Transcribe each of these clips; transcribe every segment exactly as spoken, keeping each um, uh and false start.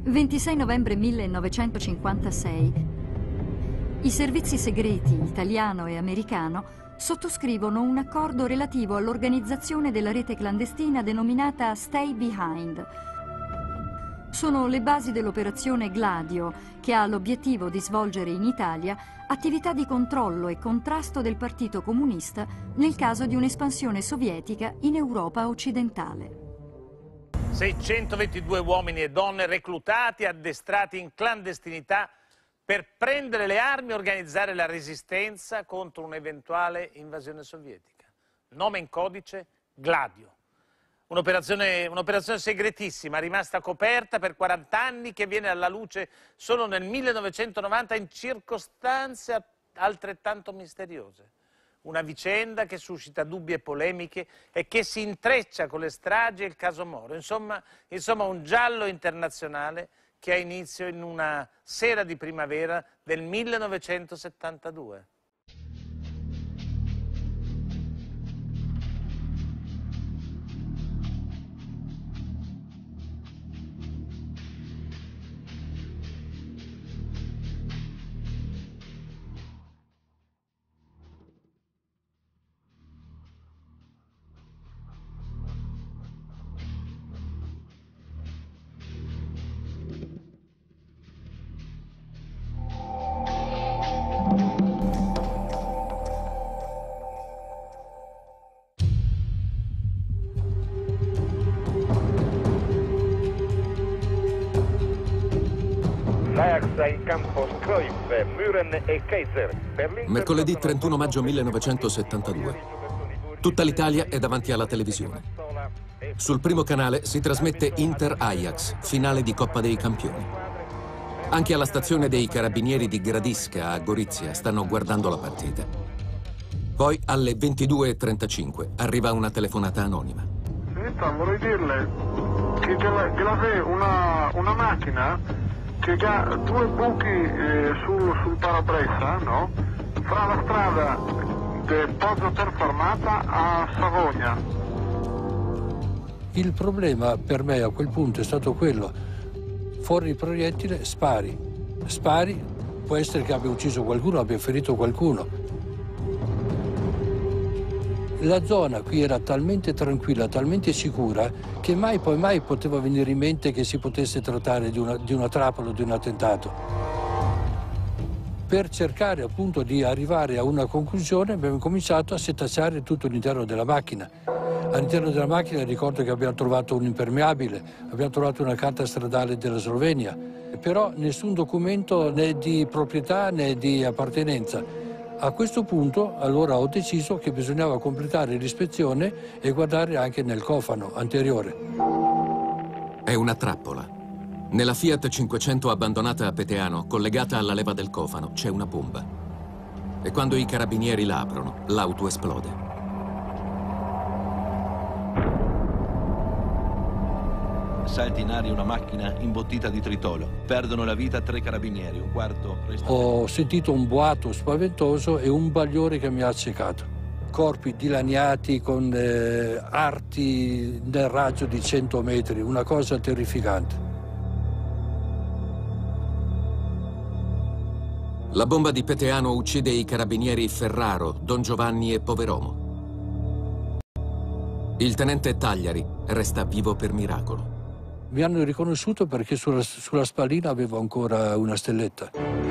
ventisei novembre millenovecentocinquantasei. I servizi segreti italiano e americano sottoscrivono un accordo relativo all'organizzazione della rete clandestina denominata Stay Behind. Sono le basi dell'operazione Gladio, che ha l'obiettivo di svolgere in Italia attività di controllo e contrasto del Partito Comunista nel caso di un'espansione sovietica in Europa occidentale. seicentoventidue uomini e donne reclutati, addestrati in clandestinità per prendere le armi e organizzare la resistenza contro un'eventuale invasione sovietica. Nome in codice Gladio. Un'operazione un'operazione segretissima, rimasta coperta per quaranta anni, che viene alla luce solo nel millenovecentonovanta in circostanze altrettanto misteriose. Una vicenda che suscita dubbi e polemiche e che si intreccia con le stragi e il caso Moro. Insomma, insomma un giallo internazionale che ha inizio in una sera di primavera del millenovecentosettantadue. In campo Cruyff, Müren e Kaiser. Mercoledì trentuno maggio millenovecentosettantadue. Tutta l'Italia è davanti alla televisione. Sul primo canale si trasmette Inter-Ajax, finale di Coppa dei Campioni. Anche alla stazione dei Carabinieri di Gradisca, a Gorizia, stanno guardando la partita. Poi alle ventidue e trentacinque arriva una telefonata anonima. Senta, vorrei dirle che c'è una, una macchina che ha due buchi eh, sul, sul parabrezza, no? Fra la strada del Poggio Terfarmata a Savogna. Il problema per me a quel punto è stato quello: fuori il proiettile, spari. Spari, può essere che abbia ucciso qualcuno, abbia ferito qualcuno. La zona qui era talmente tranquilla, talmente sicura, che mai poi mai poteva venire in mente che si potesse trattare di una, di una trappola o di un attentato. Per cercare appunto di arrivare a una conclusione abbiamo cominciato a setacciare tutto l'interno della macchina. All'interno della macchina ricordo che abbiamo trovato un impermeabile, abbiamo trovato una carta stradale della Slovenia, però nessun documento né di proprietà né di appartenenza. A questo punto allora ho deciso che bisognava completare l'ispezione e guardare anche nel cofano anteriore. È una trappola. Nella Fiat cinquecento abbandonata a Peteano, collegata alla leva del cofano, c'è una bomba. E quando i carabinieri la aprono, l'auto esplode. Salta in aria una macchina imbottita di tritolo. Perdono la vita tre carabinieri, un quarto resta... Ho sentito un boato spaventoso e un bagliore che mi ha accecato. Corpi dilaniati con eh, arti nel raggio di cento metri, una cosa terrificante. La bomba di Peteano uccide i carabinieri Ferraro, Don Giovanni e Poveromo. Il tenente Tagliari resta vivo per miracolo. Mi hanno riconosciuto perché sulla, sulla spallina avevo ancora una stelletta.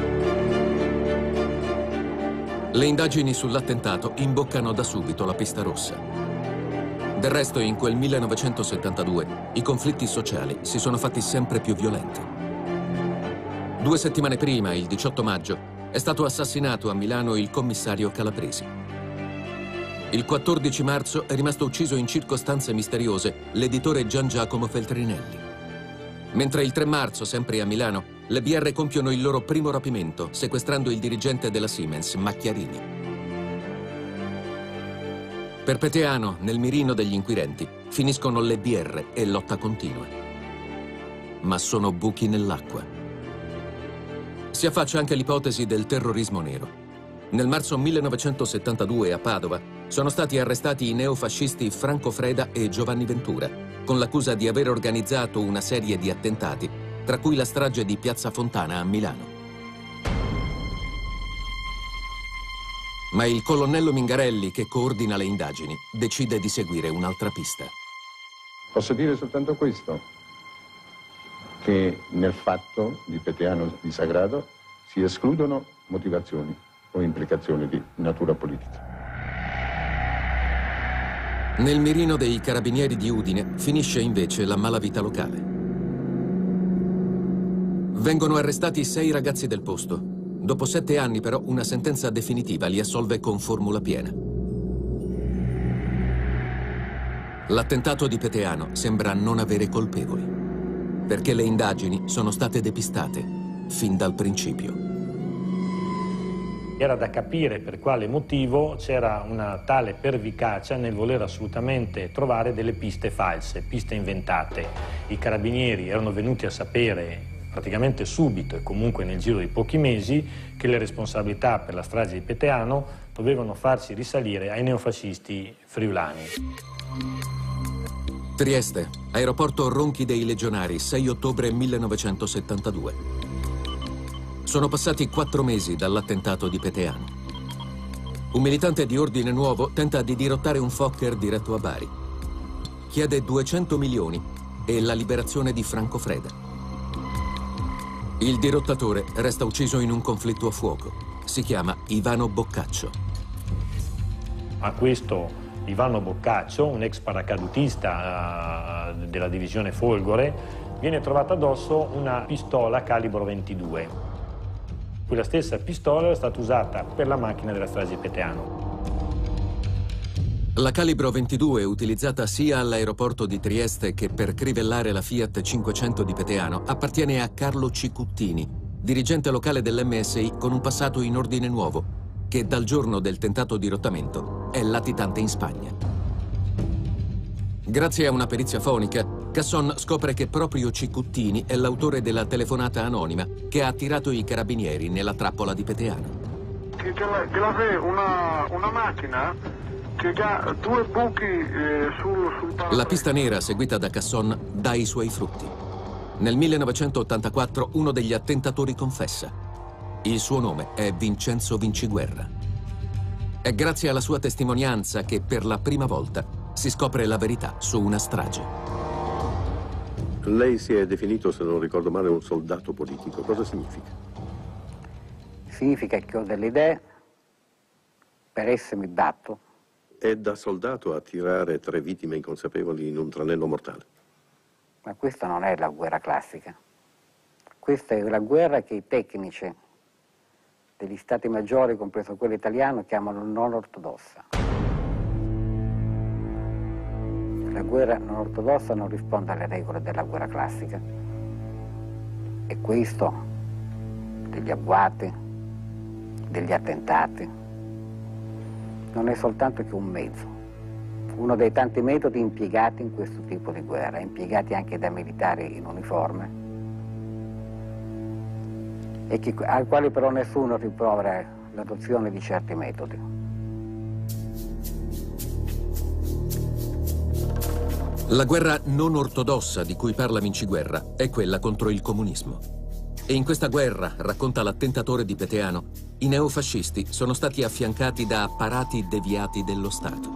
Le indagini sull'attentato imboccano da subito la pista rossa. Del resto, in quel millenovecentosettantadue, i conflitti sociali si sono fatti sempre più violenti. Due settimane prima, il diciotto maggio, è stato assassinato a Milano il commissario Calabresi. Il quattordici marzo è rimasto ucciso in circostanze misteriose l'editore Gian Giacomo Feltrinelli. Mentre il tre marzo, sempre a Milano, le B R compiono il loro primo rapimento, sequestrando il dirigente della Siemens, Macchiarini. Per Peteano, nel mirino degli inquirenti, finiscono le B R e lotta continua. Ma sono buchi nell'acqua. Si affaccia anche l'ipotesi del terrorismo nero. Nel marzo millenovecentosettantadue a Padova sono stati arrestati i neofascisti Franco Freda e Giovanni Ventura, con l'accusa di aver organizzato una serie di attentati tra cui la strage di Piazza Fontana a Milano. Ma il colonnello Mingarelli, che coordina le indagini, decide di seguire un'altra pista. Posso dire soltanto questo, che nel fatto di Peteano di Sagrado si escludono motivazioni o implicazioni di natura politica. Nel mirino dei carabinieri di Udine finisce invece la malavita locale. Vengono arrestati sei ragazzi del posto. Dopo sette anni però una sentenza definitiva li assolve con formula piena. L'attentato di Peteano sembra non avere colpevoli, perché le indagini sono state depistate fin dal principio. Era da capire per quale motivo c'era una tale pervicacia nel voler assolutamente trovare delle piste false, piste inventate. I carabinieri erano venuti a sapere praticamente subito e comunque nel giro di pochi mesi che le responsabilità per la strage di Peteano dovevano farsi risalire ai neofascisti friulani. Trieste, aeroporto Ronchi dei Legionari, sei ottobre millenovecentosettantadue. Sono passati quattro mesi dall'attentato di Peteano. Un militante di Ordine Nuovo tenta di dirottare un Fokker diretto a Bari. Chiede duecento milioni e la liberazione di Franco Freda. Il dirottatore resta ucciso in un conflitto a fuoco. Si chiama Ivano Boccaccio. A questo Ivano Boccaccio, un ex paracadutista uh, della divisione Folgore, viene trovata addosso una pistola calibro ventidue. Quella stessa pistola è stata usata per la macchina della strage di Peteano. La calibro ventidue, utilizzata sia all'aeroporto di Trieste che per crivellare la Fiat cinquecento di Peteano, appartiene a Carlo Cicuttini, dirigente locale dell'emme esse i con un passato in Ordine Nuovo, che dal giorno del tentato dirottamento è latitante in Spagna. Grazie a una perizia fonica, Casson scopre che proprio Cicuttini è l'autore della telefonata anonima che ha attirato i carabinieri nella trappola di Peteano. Che, che, la, che l'aveva una, una macchina che ha due buchi eh, sul, sul parabrezza. La pista nera seguita da Casson dà i suoi frutti. Nel millenovecentottantaquattro uno degli attentatori confessa. Il suo nome è Vincenzo Vinciguerra. È grazie alla sua testimonianza che per la prima volta si scopre la verità su una strage. Lei si è definito, se non ricordo male, un soldato politico. Cosa significa? Significa che ho delle idee, per esse mi batto. È da soldato a tirare tre vittime inconsapevoli in un tranello mortale. Ma questa non è la guerra classica. Questa è la guerra che i tecnici degli stati maggiori, compreso quello italiano, chiamano non ortodossa. La guerra non ortodossa non risponde alle regole della guerra classica. E questo, degli agguati, degli attentati, non è soltanto che un mezzo, uno dei tanti metodi impiegati in questo tipo di guerra, impiegati anche da militari in uniforme, e che, al quale però nessuno rimprovera l'adozione di certi metodi. La guerra non ortodossa di cui parla Vinciguerra è quella contro il comunismo. E in questa guerra, racconta l'attentatore di Peteano, i neofascisti sono stati affiancati da apparati deviati dello Stato.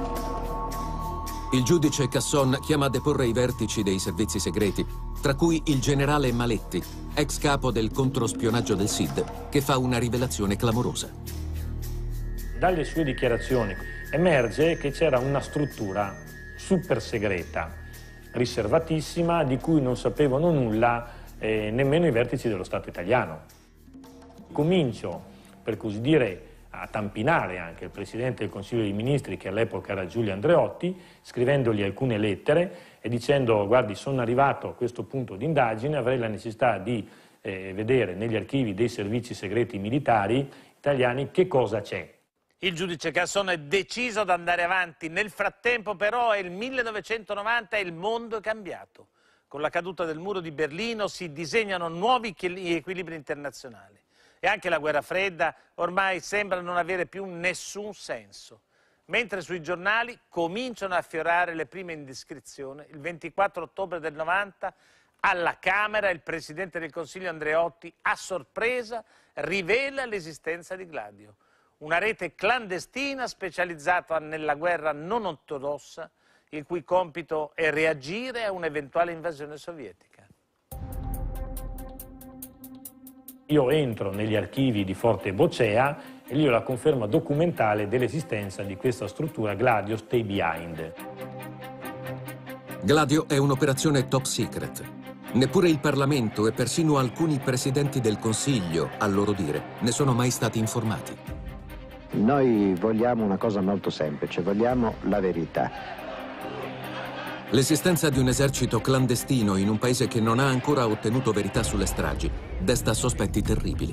Il giudice Casson chiama a deporre i vertici dei servizi segreti, tra cui il generale Maletti, ex capo del controspionaggio del S I D, che fa una rivelazione clamorosa. Dalle sue dichiarazioni emerge che c'era una struttura super segreta, riservatissima, di cui non sapevano nulla eh, nemmeno i vertici dello Stato italiano. Comincio, per così dire, a tampinare anche il Presidente del Consiglio dei Ministri, che all'epoca era Giulio Andreotti, scrivendogli alcune lettere e dicendo: guardi, sono arrivato a questo punto di indagine, avrei la necessità di eh, vedere negli archivi dei servizi segreti militari italiani che cosa c'è. Il giudice Casson è deciso ad andare avanti. Nel frattempo però è il millenovecentonovanta e il mondo è cambiato. Con la caduta del muro di Berlino si disegnano nuovi equilibri internazionali. E anche la guerra fredda ormai sembra non avere più nessun senso. Mentre sui giornali cominciano a affiorare le prime indiscrezioni, il ventiquattro ottobre del novanta Alla Camera il Presidente del Consiglio Andreotti, a sorpresa, rivela l'esistenza di Gladio, una rete clandestina specializzata nella guerra non ortodossa, il cui compito è reagire a un'eventuale invasione sovietica. Io entro negli archivi di Forte Bocea e lì ho la conferma documentale dell'esistenza di questa struttura Gladio Stay Behind. Gladio è un'operazione top secret. Neppure il Parlamento e persino alcuni presidenti del Consiglio, a loro dire, ne sono mai stati informati. Noi vogliamo una cosa molto semplice, vogliamo la verità. L'esistenza di un esercito clandestino in un paese che non ha ancora ottenuto verità sulle stragi desta sospetti terribili.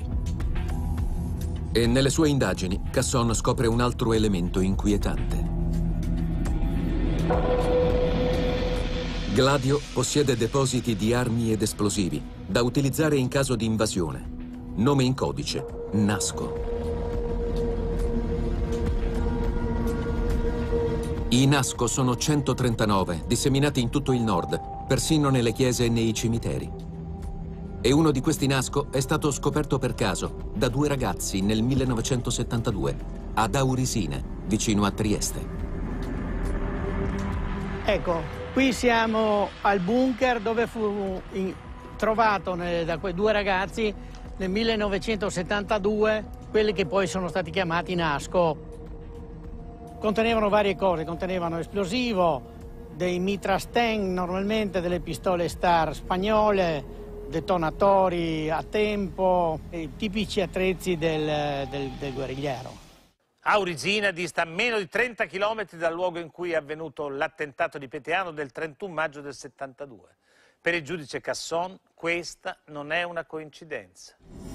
E nelle sue indagini Casson scopre un altro elemento inquietante. Gladio possiede depositi di armi ed esplosivi da utilizzare in caso di invasione. Nome in codice: Nasco. I Nasco sono centotrentanove, disseminati in tutto il nord, persino nelle chiese e nei cimiteri. E uno di questi Nasco è stato scoperto per caso da due ragazzi nel millenovecentosettantadue, ad Aurisine, vicino a Trieste. Ecco, qui siamo al bunker dove fu in, trovato ne, da quei due ragazzi nel millenovecentosettantadue, quelli che poi sono stati chiamati Nasco. Contenevano varie cose, contenevano esplosivo, dei Mitra Sten, normalmente delle pistole Star spagnole, detonatori a tempo, i tipici attrezzi del, del, del guerrigliero. Aurisina dista meno di trenta chilometri dal luogo in cui è avvenuto l'attentato di Peteano del trentuno maggio del settantadue. Per il giudice Casson questa non è una coincidenza.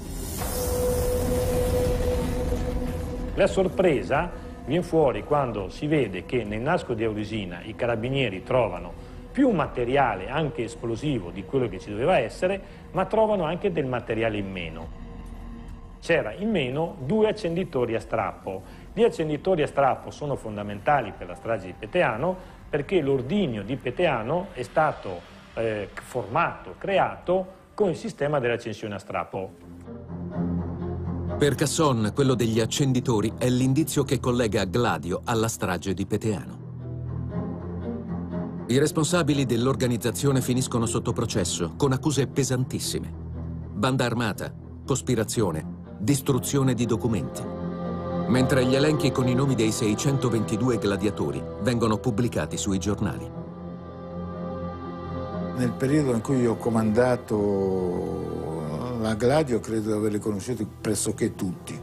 La sorpresa viene fuori quando si vede che nel Nasco di Aurisina i carabinieri trovano più materiale, anche esplosivo, di quello che ci doveva essere, ma trovano anche del materiale in meno. C'era in meno due accenditori a strappo. Gli accenditori a strappo sono fondamentali per la strage di Peteano perché l'ordigno di Peteano è stato eh, formato, creato con il sistema dell'accensione a strappo. Per Casson, quello degli accenditori è l'indizio che collega Gladio alla strage di Peteano. I responsabili dell'organizzazione finiscono sotto processo con accuse pesantissime. Banda armata, cospirazione, distruzione di documenti. Mentre gli elenchi con i nomi dei seicentoventidue gladiatori vengono pubblicati sui giornali. Nel periodo in cui ho comandato la Gladio credo di averli conosciuti pressoché tutti.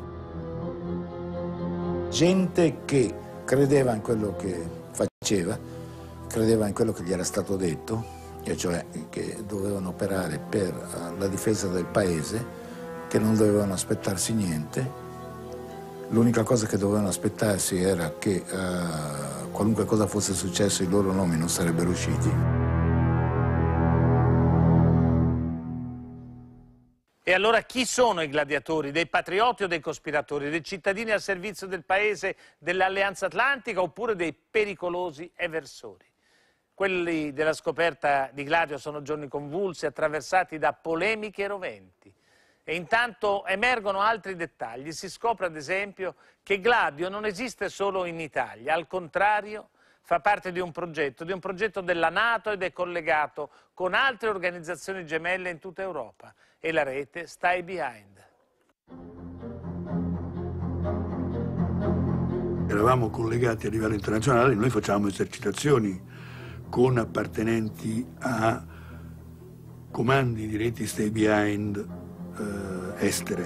Gente che credeva in quello che faceva, credeva in quello che gli era stato detto, e cioè che dovevano operare per la difesa del paese, che non dovevano aspettarsi niente. L'unica cosa che dovevano aspettarsi era che uh, qualunque cosa fosse successo i loro nomi non sarebbero usciti. E allora chi sono i gladiatori? Dei patrioti o dei cospiratori? Dei cittadini al servizio del paese, dell'Alleanza Atlantica oppure dei pericolosi eversori? Quelli della scoperta di Gladio sono giorni convulsi, attraversati da polemiche e roventi. E intanto emergono altri dettagli. Si scopre ad esempio che Gladio non esiste solo in Italia, al contrario fa parte di un progetto, di un progetto della NATO ed è collegato con altre organizzazioni gemelle in tutta Europa. E la rete Stay Behind. Eravamo collegati a livello internazionale, noi facciamo esercitazioni con appartenenti a comandi di reti Stay Behind eh, estere.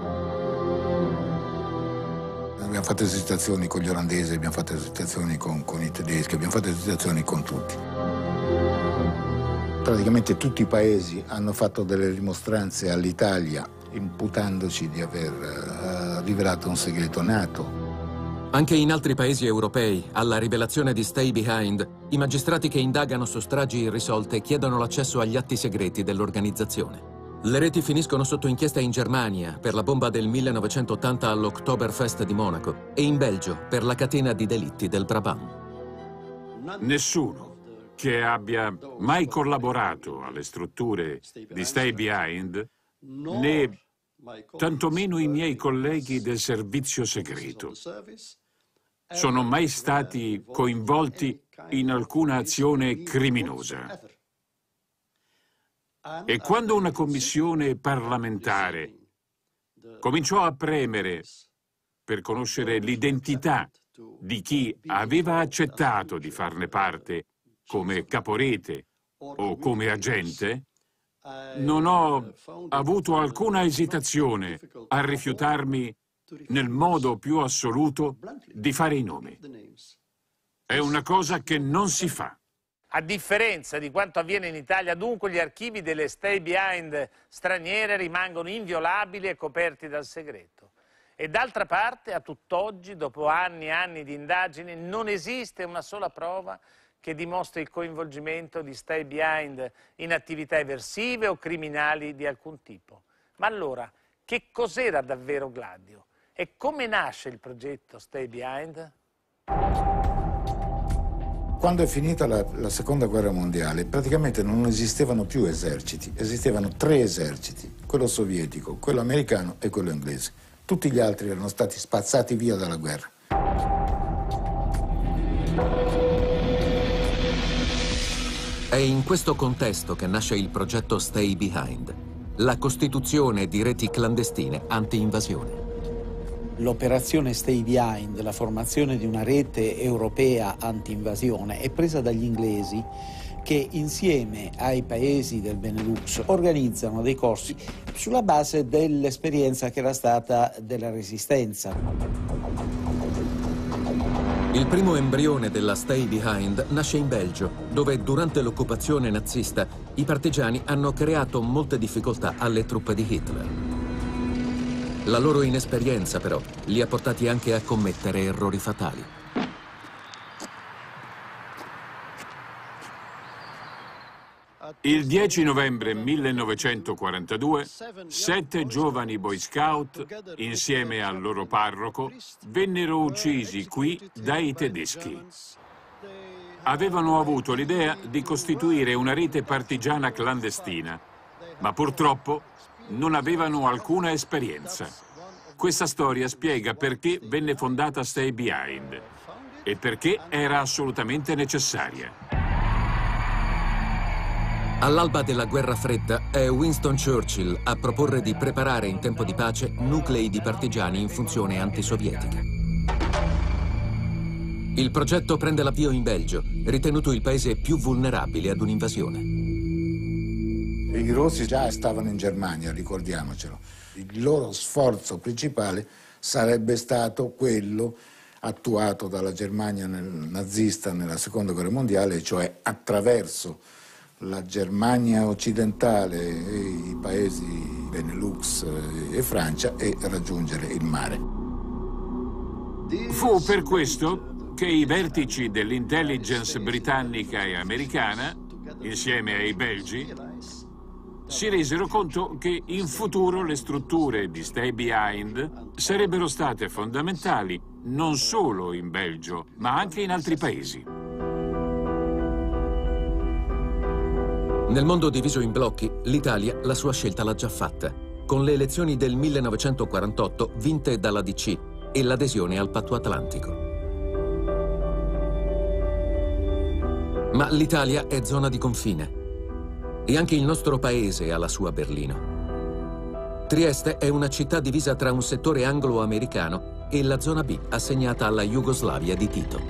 Abbiamo fatto esercitazioni con gli olandesi, abbiamo fatto esercitazioni con, con i tedeschi, abbiamo fatto esercitazioni con tutti. Praticamente tutti i paesi hanno fatto delle rimostranze all'Italia imputandoci di aver uh, rivelato un segreto NATO. Anche in altri paesi europei, alla rivelazione di Stay Behind, i magistrati che indagano su stragi irrisolte chiedono l'accesso agli atti segreti dell'organizzazione. Le reti finiscono sotto inchiesta in Germania per la bomba del millenovecentottanta all'Oktoberfest di Monaco e in Belgio per la catena di delitti del Brabant. Nessuno che abbia mai collaborato alle strutture di Stay Behind, né tantomeno i miei colleghi del servizio segreto sono mai stati coinvolti in alcuna azione criminosa. E quando una commissione parlamentare cominciò a premere per conoscere l'identità di chi aveva accettato di farne parte come caporete o come agente, non ho avuto alcuna esitazione a rifiutarmi nel modo più assoluto di fare i nomi. È una cosa che non si fa. A differenza di quanto avviene in Italia, dunque, gli archivi delle Stay Behind straniere rimangono inviolabili e coperti dal segreto. E d'altra parte, a tutt'oggi, dopo anni e anni di indagini, non esiste una sola prova che dimostri il coinvolgimento di Stay Behind in attività eversive o criminali di alcun tipo. Ma allora, che cos'era davvero Gladio? E come nasce il progetto Stay Behind? Quando è finita la, la seconda guerra mondiale, praticamente non esistevano più eserciti, esistevano tre eserciti, quello sovietico, quello americano e quello inglese. Tutti gli altri erano stati spazzati via dalla guerra. È in questo contesto che nasce il progetto Stay Behind, la costituzione di reti clandestine anti-invasione. L'operazione Stay Behind, la formazione di una rete europea anti-invasione, è presa dagli inglesi che insieme ai paesi del Benelux organizzano dei corsi sulla base dell'esperienza che era stata della Resistenza. Il primo embrione della Stay Behind nasce in Belgio, dove durante l'occupazione nazista i partigiani hanno creato molte difficoltà alle truppe di Hitler. La loro inesperienza, però, li ha portati anche a commettere errori fatali. Il dieci novembre millenovecentoquarantadue, sette giovani boy scout, insieme al loro parroco, vennero uccisi qui dai tedeschi. Avevano avuto l'idea di costituire una rete partigiana clandestina, ma purtroppo non avevano alcuna esperienza. Questa storia spiega perché venne fondata Stay Behind e perché era assolutamente necessaria. All'alba della guerra fredda è Winston Churchill a proporre di preparare in tempo di pace nuclei di partigiani in funzione antisovietica. Il progetto prende l'avvio in Belgio, ritenuto il paese più vulnerabile ad un'invasione. I rossi già stavano in Germania, ricordiamocelo. Il loro sforzo principale sarebbe stato quello attuato dalla Germania nazista nella seconda guerra mondiale, cioè attraverso la Germania occidentale e i paesi Benelux e Francia e raggiungere il mare. Fu per questo che i vertici dell'intelligence britannica e americana, insieme ai belgi, si resero conto che in futuro le strutture di Stay Behind sarebbero state fondamentali non solo in Belgio, ma anche in altri paesi. Nel mondo diviso in blocchi, l'Italia la sua scelta l'ha già fatta, con le elezioni del millenovecentoquarantotto vinte dalla D C e l'adesione al Patto Atlantico. Ma l'Italia è zona di confine. E anche il nostro paese ha la sua Berlino. Trieste è una città divisa tra un settore anglo-americano e la zona B assegnata alla Jugoslavia di Tito.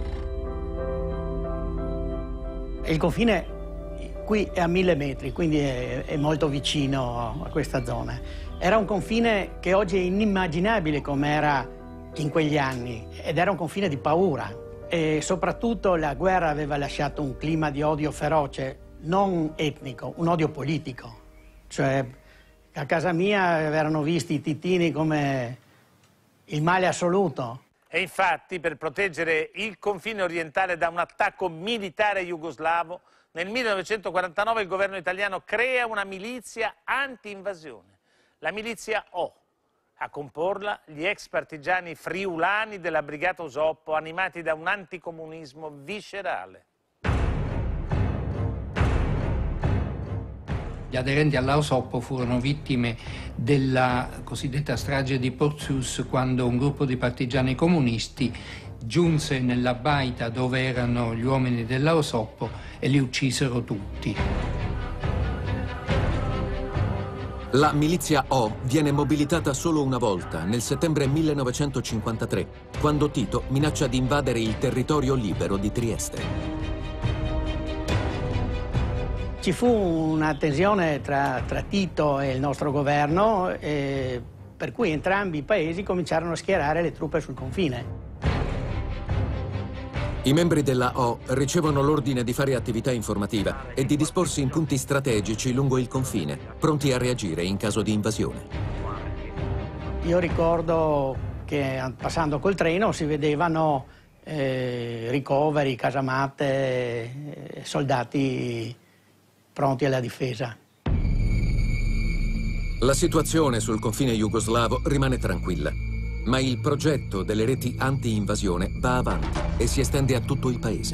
Il confine qui è a mille metri, quindi è, è molto vicino a questa zona. Era un confine che oggi è inimmaginabile come era in quegli anni, ed era un confine di paura. E soprattutto la guerra aveva lasciato un clima di odio feroce, non etnico, un odio politico. Cioè, a casa mia erano visti i titini come il male assoluto. E infatti, per proteggere il confine orientale da un attacco militare jugoslavo, nel millenovecentoquarantanove il governo italiano crea una milizia anti-invasione, la milizia O. A comporla gli ex partigiani friulani della Brigata Usoppo, animati da un anticomunismo viscerale. aderenti all'Ausoppo furono vittime della cosiddetta strage di Porzus, quando un gruppo di partigiani comunisti giunse nella baita dove erano gli uomini dell'Ausoppo e li uccisero tutti. La milizia O viene mobilitata solo una volta, nel settembre millenovecentocinquantatré, quando Tito minaccia di invadere il territorio libero di Trieste. Ci fu una tensione tra, tra Tito e il nostro governo, eh, per cui entrambi i paesi cominciarono a schierare le truppe sul confine. I membri della O ricevono l'ordine di fare attività informativa e di disporsi in punti strategici lungo il confine, pronti a reagire in caso di invasione. Io ricordo che passando col treno si vedevano eh, ricoveri, casamatte, eh, soldati pronti alla difesa. La situazione sul confine jugoslavo rimane tranquilla, ma il progetto delle reti anti-invasione va avanti e si estende a tutto il paese.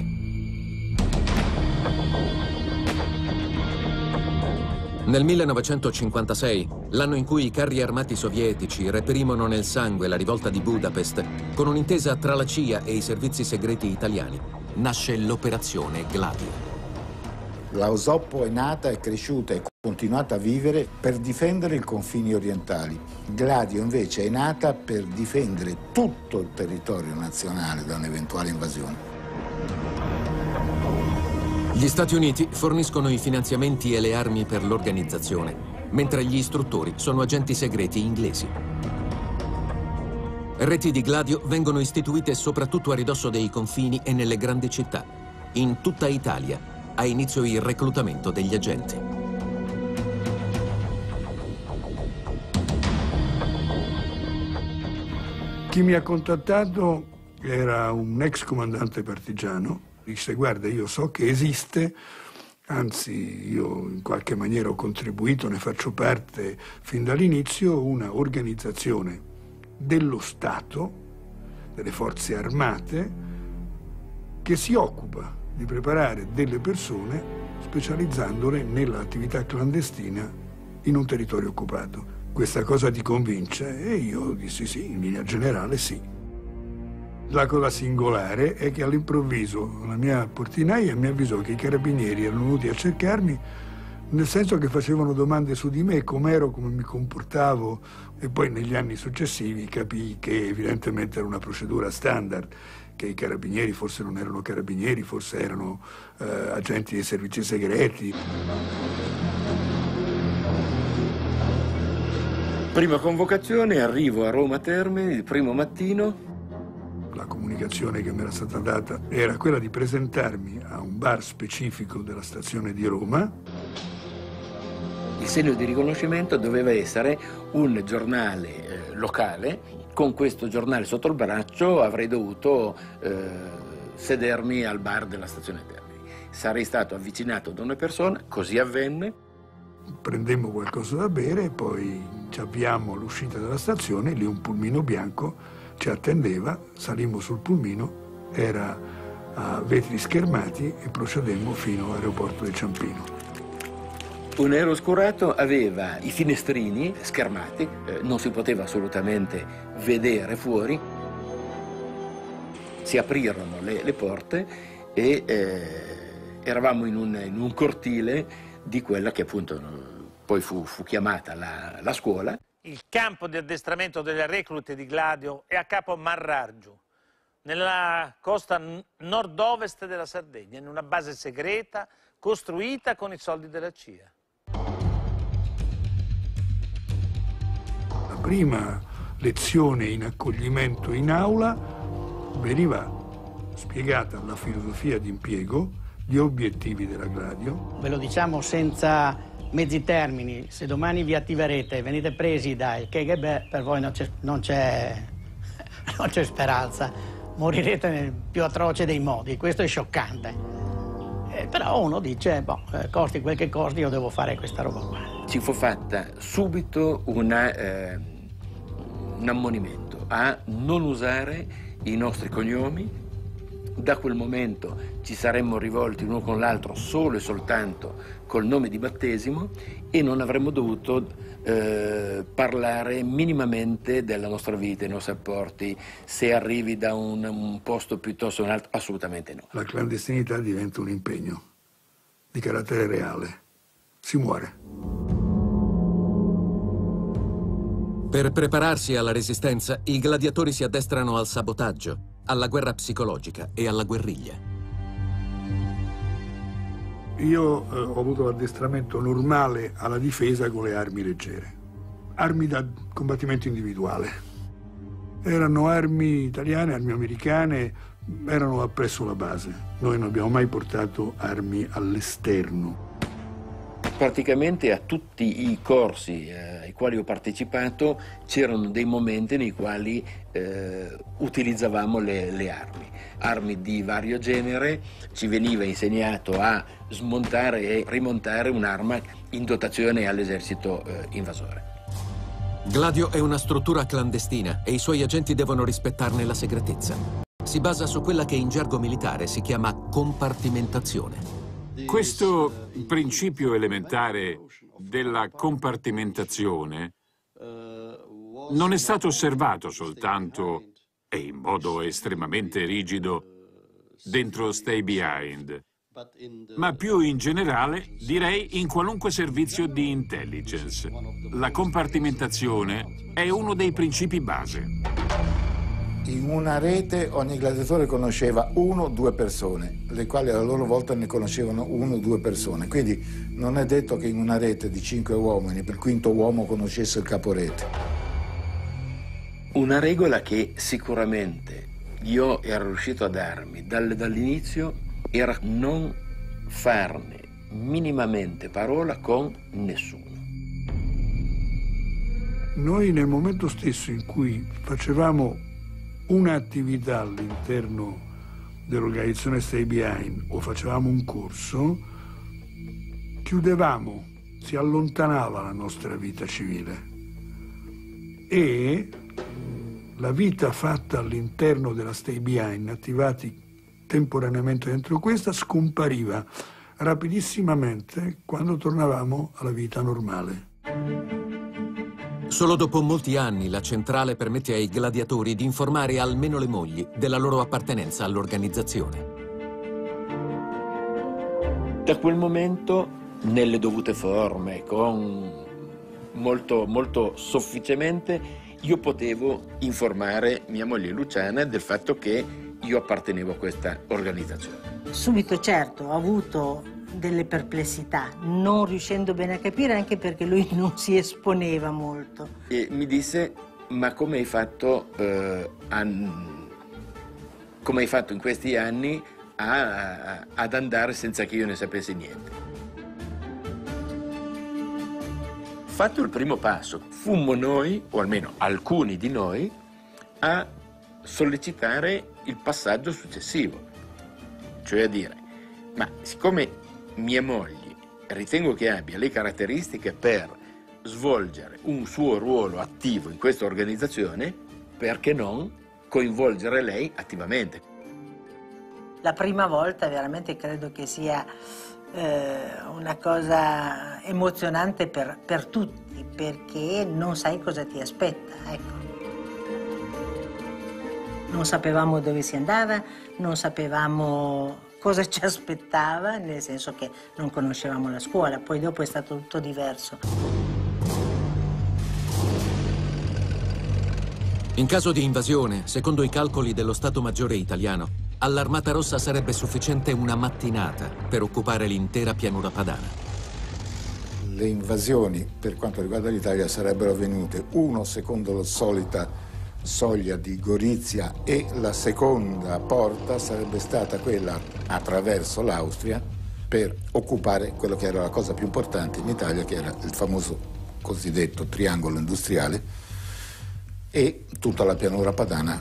Nel millenovecentocinquantasei, l'anno in cui i carri armati sovietici reprimono nel sangue la rivolta di Budapest, con un'intesa tra la C I A e i servizi segreti italiani, nasce l'operazione Gladio. L'Ausoppo è nata, è cresciuta e continuata a vivere per difendere i confini orientali. Gladio invece è nata per difendere tutto il territorio nazionale da un'eventuale invasione. Gli Stati Uniti forniscono i finanziamenti e le armi per l'organizzazione, mentre gli istruttori sono agenti segreti inglesi. Reti di Gladio vengono istituite soprattutto a ridosso dei confini e nelle grandi città. In tutta Italia ha inizio il reclutamento degli agenti. Chi mi ha contattato era un ex comandante partigiano. Disse: guarda, io so che esiste, anzi io in qualche maniera ho contribuito, ne faccio parte fin dall'inizio, una organizzazione dello Stato, delle forze armate, che si occupa di preparare delle persone specializzandole nell'attività clandestina in un territorio occupato. Questa cosa ti convince? E io dissi sì, in linea generale sì. La cosa singolare è che all'improvviso la mia portinaia mi avvisò che i carabinieri erano venuti a cercarmi, nel senso che facevano domande su di me, com'ero, come mi comportavo, e poi negli anni successivi capii che evidentemente era una procedura standard, che i carabinieri forse non erano carabinieri, forse erano eh, agenti dei servizi segreti. Prima convocazione, arrivo a Roma Termini il primo mattino. La comunicazione che mi era stata data era quella di presentarmi a un bar specifico della stazione di Roma. Il segno di riconoscimento doveva essere un giornale eh, locale. Con questo giornale sotto il braccio avrei dovuto eh, sedermi al bar della stazione Termini. Sarei stato avvicinato da una persona, così avvenne. Prendemmo qualcosa da bere e poi ci avviammo all'uscita della stazione, lì un pulmino bianco ci attendeva, salimmo sul pulmino, era a vetri schermati e procedemmo fino all'aeroporto di Ciampino. Un aeroscurato aveva i finestrini schermati, eh, non si poteva assolutamente vedere fuori. Si aprirono le, le porte e eh, eravamo in un, in un cortile di quella che appunto poi fu, fu chiamata la, la scuola. Il campo di addestramento delle reclute di Gladio è a Capo Marrargiu, nella costa nord-ovest della Sardegna, in una base segreta costruita con i soldi della C I A. La prima lezione in accoglimento in aula veniva spiegata la filosofia di impiego, gli obiettivi della Gladio. Ve lo diciamo senza mezzi termini: se domani vi attiverete e venite presi dal K G B, per voi non c'è non c'è non c'è speranza, morirete nel più atroce dei modi. Questo è scioccante. Eh, però uno dice, boh, costi quel che costi, io devo fare questa roba qua. Ci fu fatta subito una, eh, un ammonimento a non usare i nostri cognomi Da quel momento ci saremmo rivolti l'uno con l'altro solo e soltanto col nome di battesimo e non avremmo dovuto eh, parlare minimamente della nostra vita, dei nostri rapporti, se arrivi da un, un posto piuttosto che un altro, assolutamente no. La clandestinità diventa un impegno di carattere reale, si muore. Per prepararsi alla resistenza, i gladiatori si addestrano al sabotaggio, alla guerra psicologica e alla guerriglia. Io eh, ho avuto l'addestramento normale alla difesa con le armi leggere, armi da combattimento individuale. Erano armi italiane, armi americane, erano appresso la base. Noi non abbiamo mai portato armi all'esterno. Praticamente a tutti i corsi eh, ai quali ho partecipato c'erano dei momenti nei quali eh, utilizzavamo le, le armi. Armi di vario genere, ci veniva insegnato a smontare e rimontare un'arma in dotazione all'esercito eh, invasore. Gladio è una struttura clandestina e i suoi agenti devono rispettarne la segretezza. Si basa su quella che in gergo militare si chiama compartimentazione. Questo principio elementare della compartimentazione non è stato osservato soltanto e in modo estremamente rigido dentro Stay Behind, ma più in generale, direi, in qualunque servizio di intelligence. La compartimentazione è uno dei principi base. In una rete ogni gladiatore conosceva uno o due persone, le quali a loro volta ne conoscevano uno o due persone. Quindi non è detto che in una rete di cinque uomini il quinto uomo conoscesse il caporete. Una regola che sicuramente io ero riuscito a darmi dal, dall'inizio era non farne minimamente parola con nessuno. Noi nel momento stesso in cui facevamo un'attività all'interno dell'organizzazione Stay Behind o facevamo un corso, chiudevamo, si allontanava la nostra vita civile e la vita fatta all'interno della Stay Behind, attivati temporaneamente dentro questa, scompariva rapidissimamente quando tornavamo alla vita normale. Solo dopo molti anni la centrale permette ai gladiatori di informare almeno le mogli della loro appartenenza all'organizzazione. Da quel momento, nelle dovute forme, con molto, molto sofficemente, io potevo informare mia moglie Luciana del fatto che io appartenevo a questa organizzazione. Subito, certo, ho avuto delle perplessità, non riuscendo bene a capire, anche perché lui non si esponeva molto. E mi disse, ma come hai fatto, eh, a, come hai fatto in questi anni a, a, ad andare senza che io ne sapessi niente? Fatto il primo passo, fummo noi, o almeno alcuni di noi, a sollecitare il passaggio successivo, cioè a dire, ma siccome mia moglie ritengo che abbia le caratteristiche per svolgere un suo ruolo attivo in questa organizzazione, perché non coinvolgere lei attivamente? La prima volta veramente credo che sia eh, una cosa emozionante per, per tutti, perché non sai cosa ti aspetta, ecco. Non sapevamo dove si andava, non sapevamo cosa ci aspettava, nel senso che non conoscevamo la scuola, poi dopo è stato tutto diverso. In caso di invasione, secondo i calcoli dello Stato Maggiore italiano, all'Armata Rossa sarebbe sufficiente una mattinata per occupare l'intera pianura padana. Le invasioni, per quanto riguarda l'Italia, sarebbero avvenute, uno secondo la solita soglia di Gorizia, e la seconda porta sarebbe stata quella attraverso l'Austria per occupare quello che era la cosa più importante in Italia, che era il famoso cosiddetto triangolo industriale e tutta la pianura padana.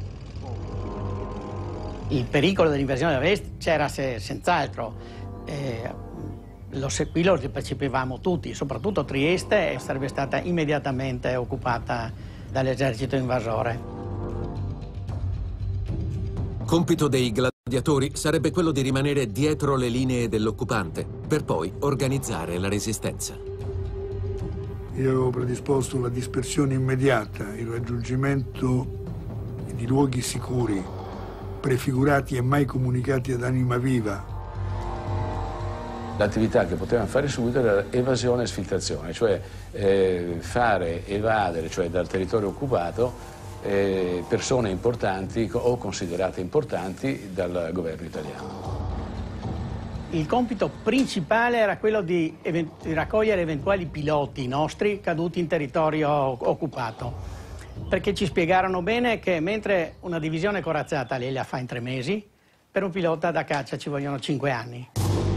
Il pericolo dell'invasione dell'Est c'era se, senz'altro. Eh, lo, qui lo percepivamo tutti, soprattutto Trieste sarebbe stata immediatamente occupata dall'esercito invasore. Compito dei gladiatori gladiatori sarebbe quello di rimanere dietro le linee dell'occupante, per poi organizzare la resistenza. Io avevo predisposto la dispersione immediata, il raggiungimento di luoghi sicuri, prefigurati e mai comunicati ad anima viva. L'attività che potevano fare subito era evasione e sfiltrazione, cioè eh, fare evadere, cioè dal territorio occupato, eh, persone importanti o considerate importanti dal governo italiano. Il compito principale era quello di, di raccogliere eventuali piloti nostri caduti in territorio occupato, perché ci spiegarono bene che mentre una divisione corazzata lei la fa in tre mesi, per un pilota da caccia ci vogliono cinque anni.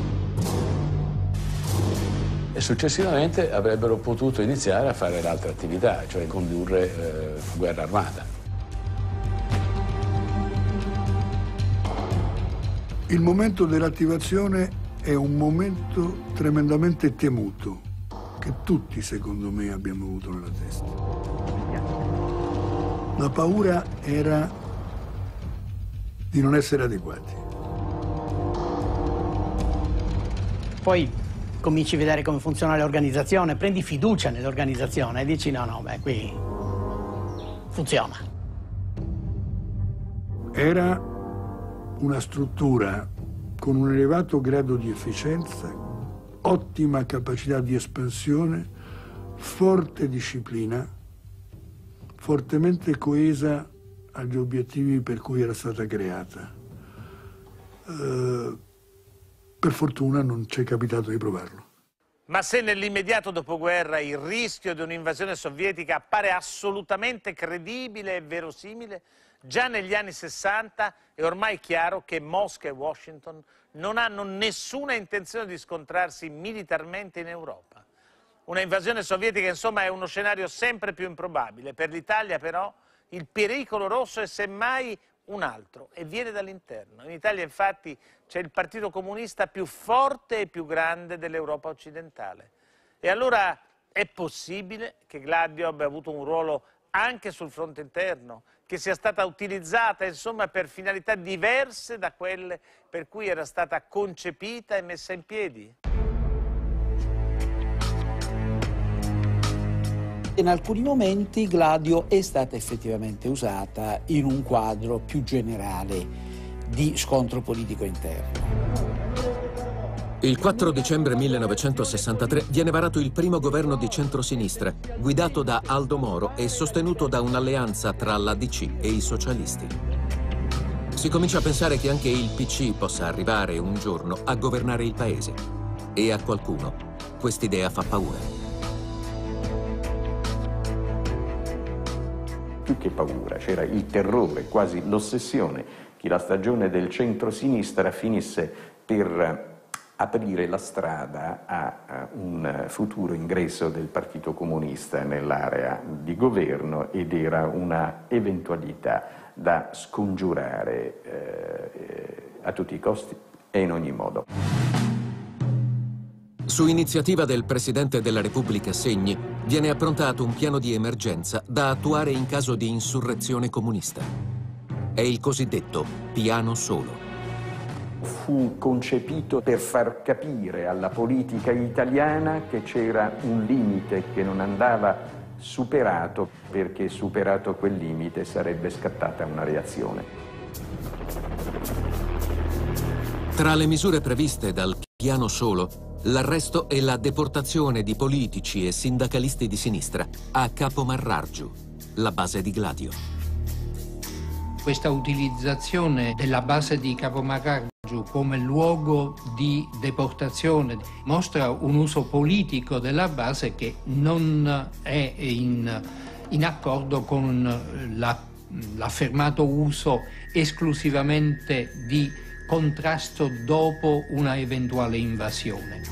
E successivamente avrebbero potuto iniziare a fare l'altra attività, cioè condurre eh, guerra armata. Il momento dell'attivazione è un momento tremendamente temuto, che tutti, secondo me, abbiamo avuto nella testa. La paura era di non essere adeguati. Poi cominci a vedere come funziona l'organizzazione, prendi fiducia nell'organizzazione e dici no, no, beh, qui funziona. Era una struttura con un elevato grado di efficienza, ottima capacità di espansione, forte disciplina, fortemente coesa agli obiettivi per cui era stata creata. Uh, per fortuna non ci è capitato di provarlo. Ma se nell'immediato dopoguerra il rischio di un'invasione sovietica appare assolutamente credibile e verosimile, già negli anni sessanta è ormai chiaro che Mosca e Washington non hanno nessuna intenzione di scontrarsi militarmente in Europa. Una invasione sovietica, insomma, è uno scenario sempre più improbabile. Per l'Italia, però, il pericolo rosso è semmai un altro e viene dall'interno. In Italia, infatti, c'è il partito comunista più forte e più grande dell'Europa occidentale. E allora è possibile che Gladio abbia avuto un ruolo anche sul fronte interno, che sia stata utilizzata, insomma, per finalità diverse da quelle per cui era stata concepita e messa in piedi? In alcuni momenti Gladio è stata effettivamente usata in un quadro più generale di scontro politico interno. Il quattro dicembre millenovecentosessantatré viene varato il primo governo di centrosinistra, guidato da Aldo Moro e sostenuto da un'alleanza tra l'A D C e i socialisti. Si comincia a pensare che anche il P C possa arrivare un giorno a governare il paese. E a qualcuno quest'idea fa paura. Più che paura, c'era il terrore, quasi l'ossessione che la stagione del centro-sinistra finisse per aprire la strada a un futuro ingresso del Partito Comunista nell'area di governo, ed era una eventualità da scongiurare eh, a tutti i costi e in ogni modo. Su iniziativa del Presidente della Repubblica Segni viene approntato un piano di emergenza da attuare in caso di insurrezione comunista. È il cosiddetto Piano Solo. Fu concepito per far capire alla politica italiana che c'era un limite che non andava superato, perché superato quel limite sarebbe scattata una reazione. Tra le misure previste dal Piano Solo, l'arresto e la deportazione di politici e sindacalisti di sinistra a Capo Marrargiu, la base di Gladio. Questa utilizzazione della base di Capo Marrargiu come luogo di deportazione mostra un uso politico della base che non è in, in accordo con la, l'affermato uso esclusivamente di contrasto dopo una eventuale invasione.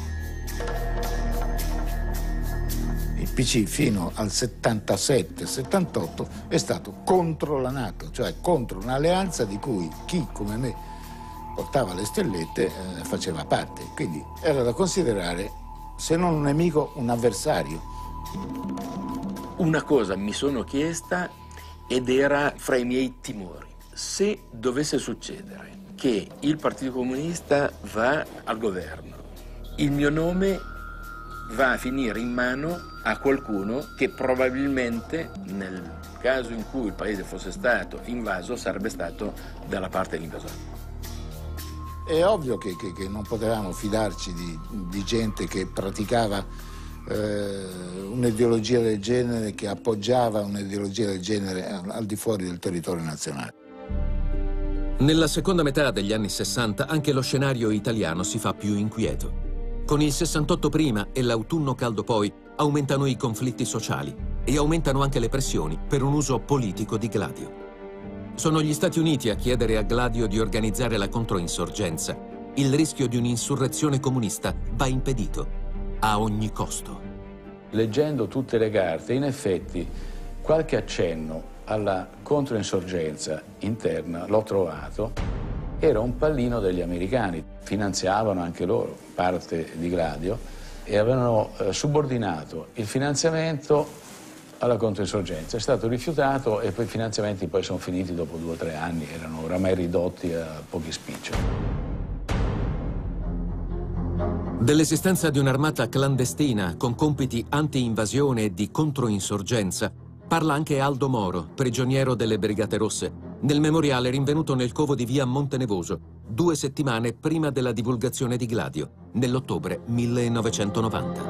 Il P C fino al settantasette settantotto è stato contro la NATO, cioè contro un'alleanza di cui chi come me portava le stellette eh, faceva parte, quindi era da considerare, se non un nemico, un avversario. Una cosa mi sono chiesta ed era fra i miei timori: Se dovesse succedere che il Partito Comunista va al governo, il mio nome va a finire in mano a qualcuno che probabilmente, nel caso in cui il paese fosse stato invaso, sarebbe stato dalla parte dell'invasore. È ovvio che, che, che non potevamo fidarci di, di gente che praticava eh, un'ideologia del genere, che appoggiava un'ideologia del genere al, al di fuori del territorio nazionale. Nella seconda metà degli anni sessanta anche lo scenario italiano si fa più inquieto. Con il sessantotto prima e l'autunno caldo poi aumentano i conflitti sociali e aumentano anche le pressioni per un uso politico di Gladio. Sono gli Stati Uniti a chiedere a Gladio di organizzare la controinsorgenza. Il rischio di un'insurrezione comunista va impedito, a ogni costo. Leggendo tutte le carte, in effetti, qualche accenno alla controinsorgenza interna l'ho trovato. Era un pallino degli americani, finanziavano anche loro parte di Gladio e avevano eh, subordinato il finanziamento alla controinsorgenza. È stato rifiutato e poi i finanziamenti poi sono finiti dopo due o tre anni, erano oramai ridotti a pochi spiccioli. Dell'esistenza di un'armata clandestina con compiti anti-invasione e di controinsorgenza parla anche Aldo Moro, prigioniero delle Brigate Rosse, nel memoriale rinvenuto nel covo di via Montenevoso, due settimane prima della divulgazione di Gladio, nell'ottobre millenovecentonovanta.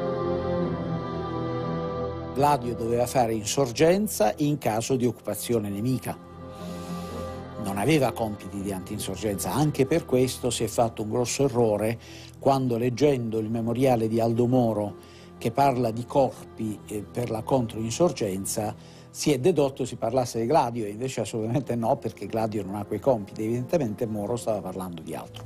Gladio doveva fare insorgenza in caso di occupazione nemica. Non aveva compiti di antinsorgenza, anche per questo si è fatto un grosso errore quando, leggendo il memoriale di Aldo Moro che parla di corpi eh, per la controinsorgenza, si è dedotto si parlasse di Gladio, e invece assolutamente no, perché Gladio non ha quei compiti. Evidentemente Moro stava parlando di altro.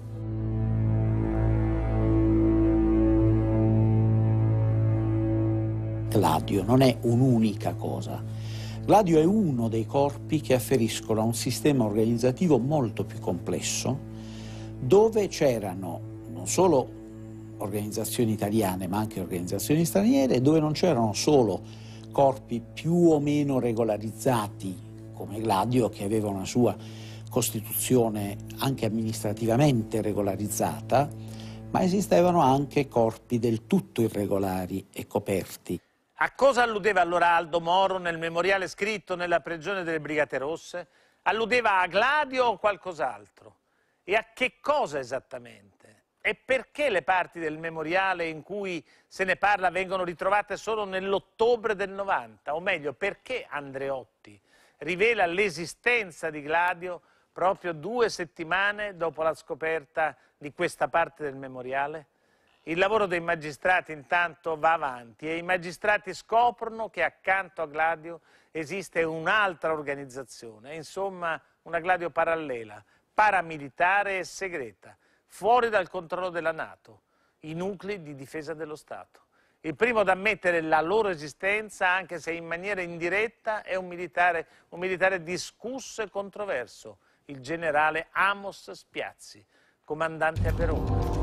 Gladio non è un'unica cosa. Gladio è uno dei corpi che afferiscono a un sistema organizzativo molto più complesso, dove c'erano non solo organizzazioni italiane ma anche organizzazioni straniere, dove non c'erano solo corpi più o meno regolarizzati come Gladio, che aveva una sua costituzione anche amministrativamente regolarizzata, ma esistevano anche corpi del tutto irregolari e coperti. A cosa alludeva allora Aldo Moro nel memoriale scritto nella prigione delle Brigate Rosse? Alludeva a Gladio o qualcos'altro? E a che cosa esattamente? E perché le parti del memoriale in cui se ne parla vengono ritrovate solo nell'ottobre del novanta? O meglio, perché Andreotti rivela l'esistenza di Gladio proprio due settimane dopo la scoperta di questa parte del memoriale? Il lavoro dei magistrati intanto va avanti e i magistrati scoprono che accanto a Gladio esiste un'altra organizzazione, insomma una Gladio parallela, paramilitare e segreta, fuori dal controllo della NATO, i nuclei di difesa dello Stato. Il primo ad ammettere la loro esistenza, anche se in maniera indiretta, è un militare, un militare discusso e controverso, il generale Amos Spiazzi, comandante a Verona.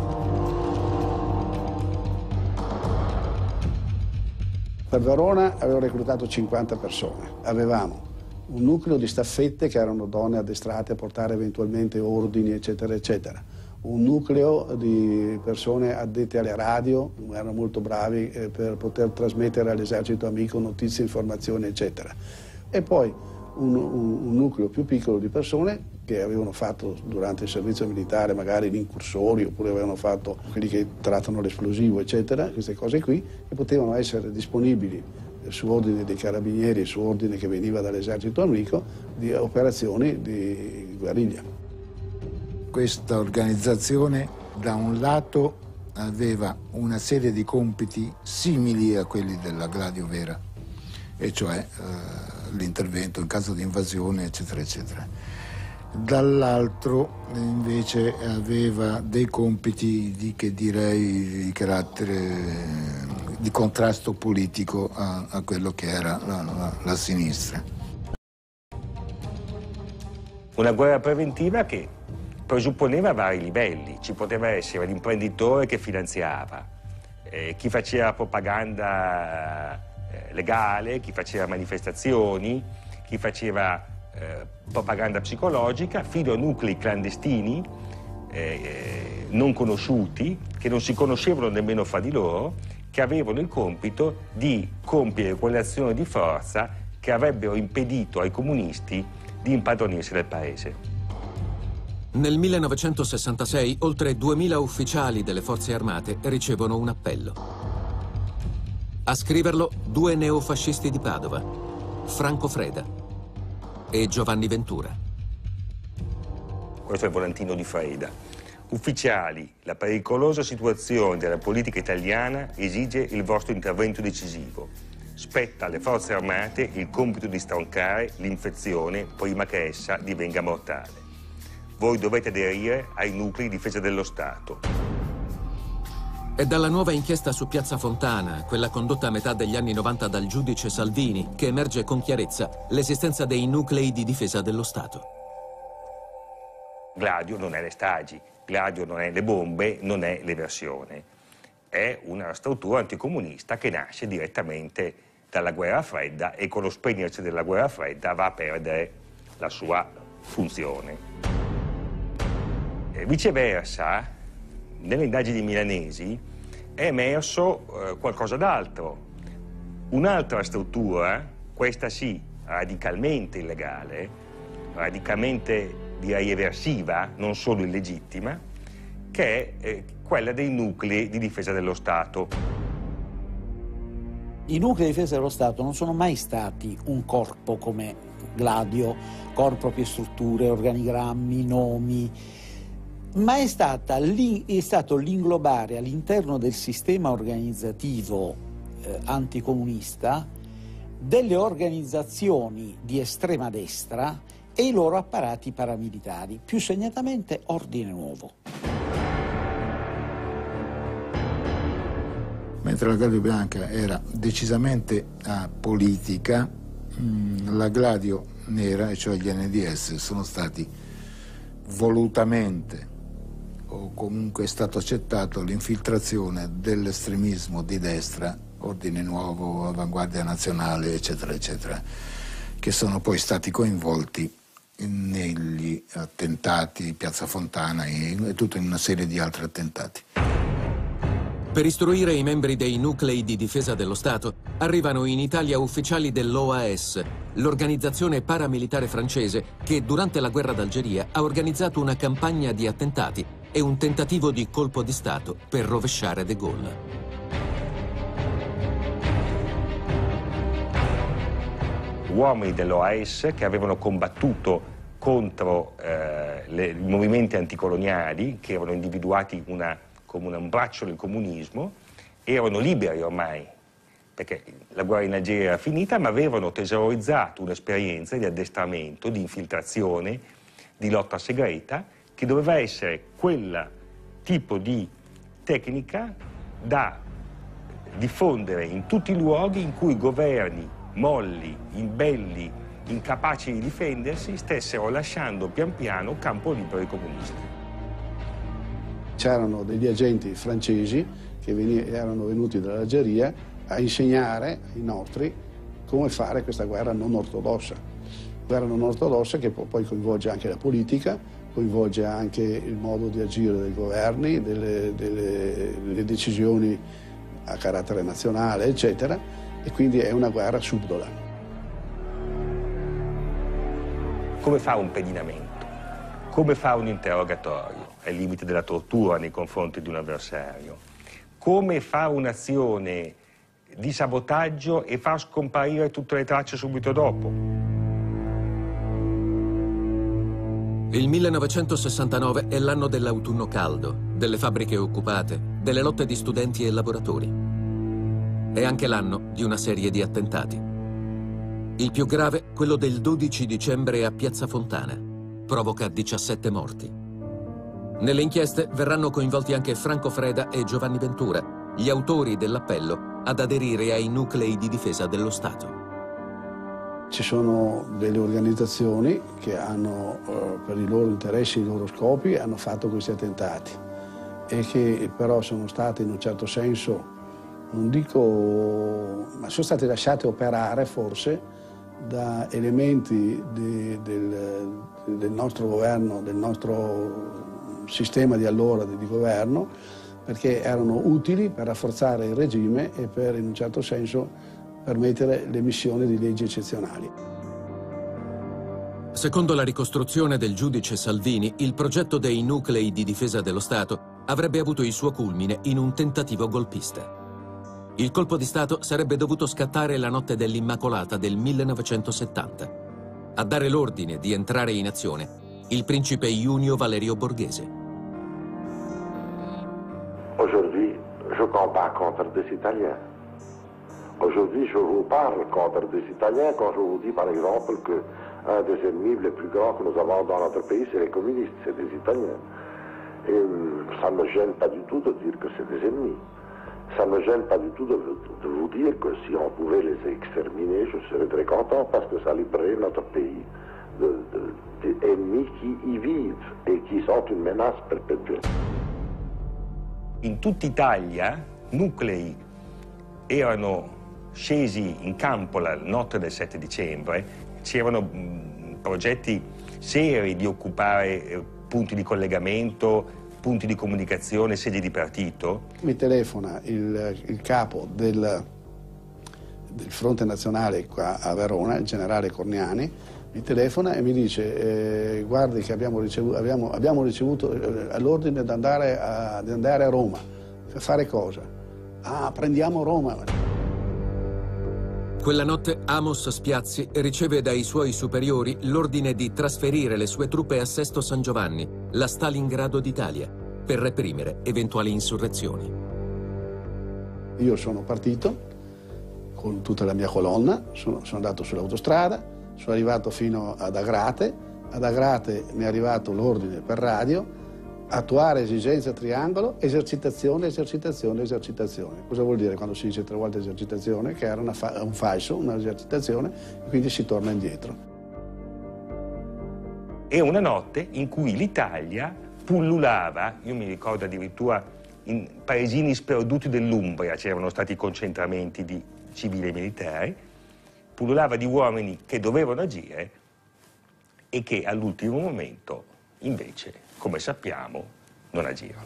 Per Verona avevo reclutato cinquanta persone, avevamo un nucleo di staffette che erano donne addestrate a portare eventualmente ordini, eccetera, eccetera. Un nucleo di persone addette alle radio, erano molto bravi eh, per poter trasmettere all'esercito amico notizie, informazioni, eccetera. E poi un, un, un nucleo più piccolo di persone che avevano fatto durante il servizio militare magari gli incursori, oppure avevano fatto quelli che trattano l'esplosivo, eccetera, queste cose qui, che potevano essere disponibili su ordine dei carabinieri e su ordine che veniva dall'esercito amico di operazioni di guerriglia. Questa organizzazione da un lato aveva una serie di compiti simili a quelli della Gladio vera, e cioè eh, l'intervento in caso di invasione, eccetera, eccetera. Dall'altro invece aveva dei compiti di, che direi di carattere di contrasto politico a, a quello che era la, la, la sinistra. Una guerra preventiva che presupponeva vari livelli. Ci poteva essere l'imprenditore che finanziava, eh, chi faceva propaganda eh, legale, chi faceva manifestazioni, chi faceva eh, propaganda psicologica, fino a nuclei clandestini, eh, non conosciuti, che non si conoscevano nemmeno fra di loro, che avevano il compito di compiere quelle azioni di forza che avrebbero impedito ai comunisti di impadronirsi del paese. Nel millenovecentosessantasei oltre duemila ufficiali delle forze armate ricevono un appello. A scriverlo due neofascisti di Padova, Franco Freda e Giovanni Ventura. Questo è il volantino di Freda. Ufficiali, la pericolosa situazione della politica italiana esige il vostro intervento decisivo. Spetta alle forze armate il compito di stroncare l'infezione prima che essa divenga mortale. Voi dovete aderire ai nuclei di difesa dello Stato. È dalla nuova inchiesta su Piazza Fontana, quella condotta a metà degli anni novanta dal giudice Salvini, che emerge con chiarezza l'esistenza dei nuclei di difesa dello Stato. Gladio non è le stagi, Gladio non è le bombe, non è l'eversione. È una struttura anticomunista che nasce direttamente dalla guerra fredda e con lo spegnersi della guerra fredda va a perdere la sua funzione. Viceversa, nelle indagini milanesi è emerso eh, qualcosa d'altro. Un'altra struttura, questa sì, radicalmente illegale, radicalmente direi eversiva, non solo illegittima, che è eh, quella dei nuclei di difesa dello Stato. I nuclei di difesa dello Stato non sono mai stati un corpo come Gladio, con proprie strutture, organigrammi, nomi, ma è, stata, è stato l'inglobare all'interno del sistema organizzativo eh, anticomunista delle organizzazioni di estrema destra e i loro apparati paramilitari, più segnatamente Ordine Nuovo. Mentre la Gladio Bianca era decisamente apolitica, la Gladio Nera, e cioè gli N D S, sono stati volutamente, o comunque è stato accettato, l'infiltrazione dell'estremismo di destra, Ordine Nuovo, Avanguardia Nazionale, eccetera, eccetera, che sono poi stati coinvolti negli attentati, Piazza Fontana e tutta una serie di altri attentati. Per istruire i membri dei nuclei di difesa dello Stato arrivano in Italia ufficiali dell'O A S, l'organizzazione paramilitare francese che durante la guerra d'Algeria ha organizzato una campagna di attentati e un tentativo di colpo di Stato per rovesciare De Gaulle. Uomini dell'O A S che avevano combattuto contro eh, le, i movimenti anticoloniali, che erano individuati una, come un braccio del comunismo, erano liberi ormai, perché la guerra in Algeria era finita, ma avevano tesorizzato un'esperienza di addestramento, di infiltrazione, di lotta segreta, che doveva essere quel tipo di tecnica da diffondere in tutti i luoghi in cui governi molli, imbelli, incapaci di difendersi, stessero lasciando pian piano campo libero ai comunisti. C'erano degli agenti francesi che erano venuti dall'Algeria a insegnare ai nostri come fare questa guerra non ortodossa. Guerra non ortodossa che poi coinvolge anche la politica, coinvolge anche il modo di agire dei governi, delle, delle, delle decisioni a carattere nazionale, eccetera, e quindi è una guerra subdola. Come fa un pedinamento? Come fa un interrogatorio? È il limite della tortura nei confronti di un avversario. Come fa un'azione di sabotaggio e fa scomparire tutte le tracce subito dopo? Il millenovecentosessantanove è l'anno dell'autunno caldo, delle fabbriche occupate, delle lotte di studenti e lavoratori. È anche l'anno di una serie di attentati. Il più grave, quello del dodici dicembre a Piazza Fontana, provoca diciassette morti. Nelle inchieste verranno coinvolti anche Franco Freda e Giovanni Ventura, gli autori dell'appello ad aderire ai nuclei di difesa dello Stato. Ci sono delle organizzazioni che hanno, eh, per i loro interessi e i loro scopi, hanno fatto questi attentati e che però sono state in un certo senso, non dico, ma sono state lasciate operare forse da elementi di, del, del nostro governo, del nostro sistema di allora di, di governo, perché erano utili per rafforzare il regime e per, in un certo senso, permettere l'emissione di leggi eccezionali. Secondo la ricostruzione del giudice Salvini, il progetto dei nuclei di difesa dello Stato avrebbe avuto il suo culmine in un tentativo golpista. Il colpo di Stato sarebbe dovuto scattare la notte dell'Immacolata del millenovecentosettanta. A dare l'ordine di entrare in azione, il principe Junio Valerio Borghese. Aujourd'hui, je combats contre des Italiens. Aujourd'hui, je vous parle contre des Italiens quand je vous dis par exemple que un des ennemis les plus grands que nous avons dans notre pays, c'est les communistes, c'est des Italiens. Et ça ne me gêne pas du tout de dire que c'est des ennemis. Ça ne me gêne pas du tout de, de vous dire que si on pouvait les exterminer, je serais très content parce que ça libérerait notre pays d'ennemis qui y vivent et qui sont une menace perpétuelle. In tutta Italia nuclei erano scesi in campo la notte del sette dicembre. C'erano progetti seri di occupare eh, punti di collegamento, punti di comunicazione, sedi di partito. Mi telefona il, il capo del, del Fronte Nazionale qua a Verona, il generale Corniani, mi telefona e mi dice eh, guardi che abbiamo ricevuto, abbiamo, abbiamo ricevuto eh, l'ordine di andare, a, di andare a Roma. Per fare cosa? Ah, prendiamo Roma. Quella notte Amos Spiazzi riceve dai suoi superiori l'ordine di trasferire le sue truppe a Sesto San Giovanni, la Stalingrado d'Italia, per reprimere eventuali insurrezioni. Io sono partito con tutta la mia colonna, sono, sono andato sull'autostrada, sono arrivato fino ad Agrate, ad Agrate mi è arrivato l'ordine per radio, attuare esigenza triangolo, esercitazione, esercitazione, esercitazione. Cosa vuol dire quando si dice tre volte esercitazione? Che era una fa un falso, un'esercitazione, e quindi si torna indietro. È una notte in cui l'Italia pullulava, io mi ricordo addirittura in paesini sperduti dell'Umbria c'erano stati concentramenti di civili e militari, pullulava di uomini che dovevano agire e che all'ultimo momento invece, come sappiamo, non agirono.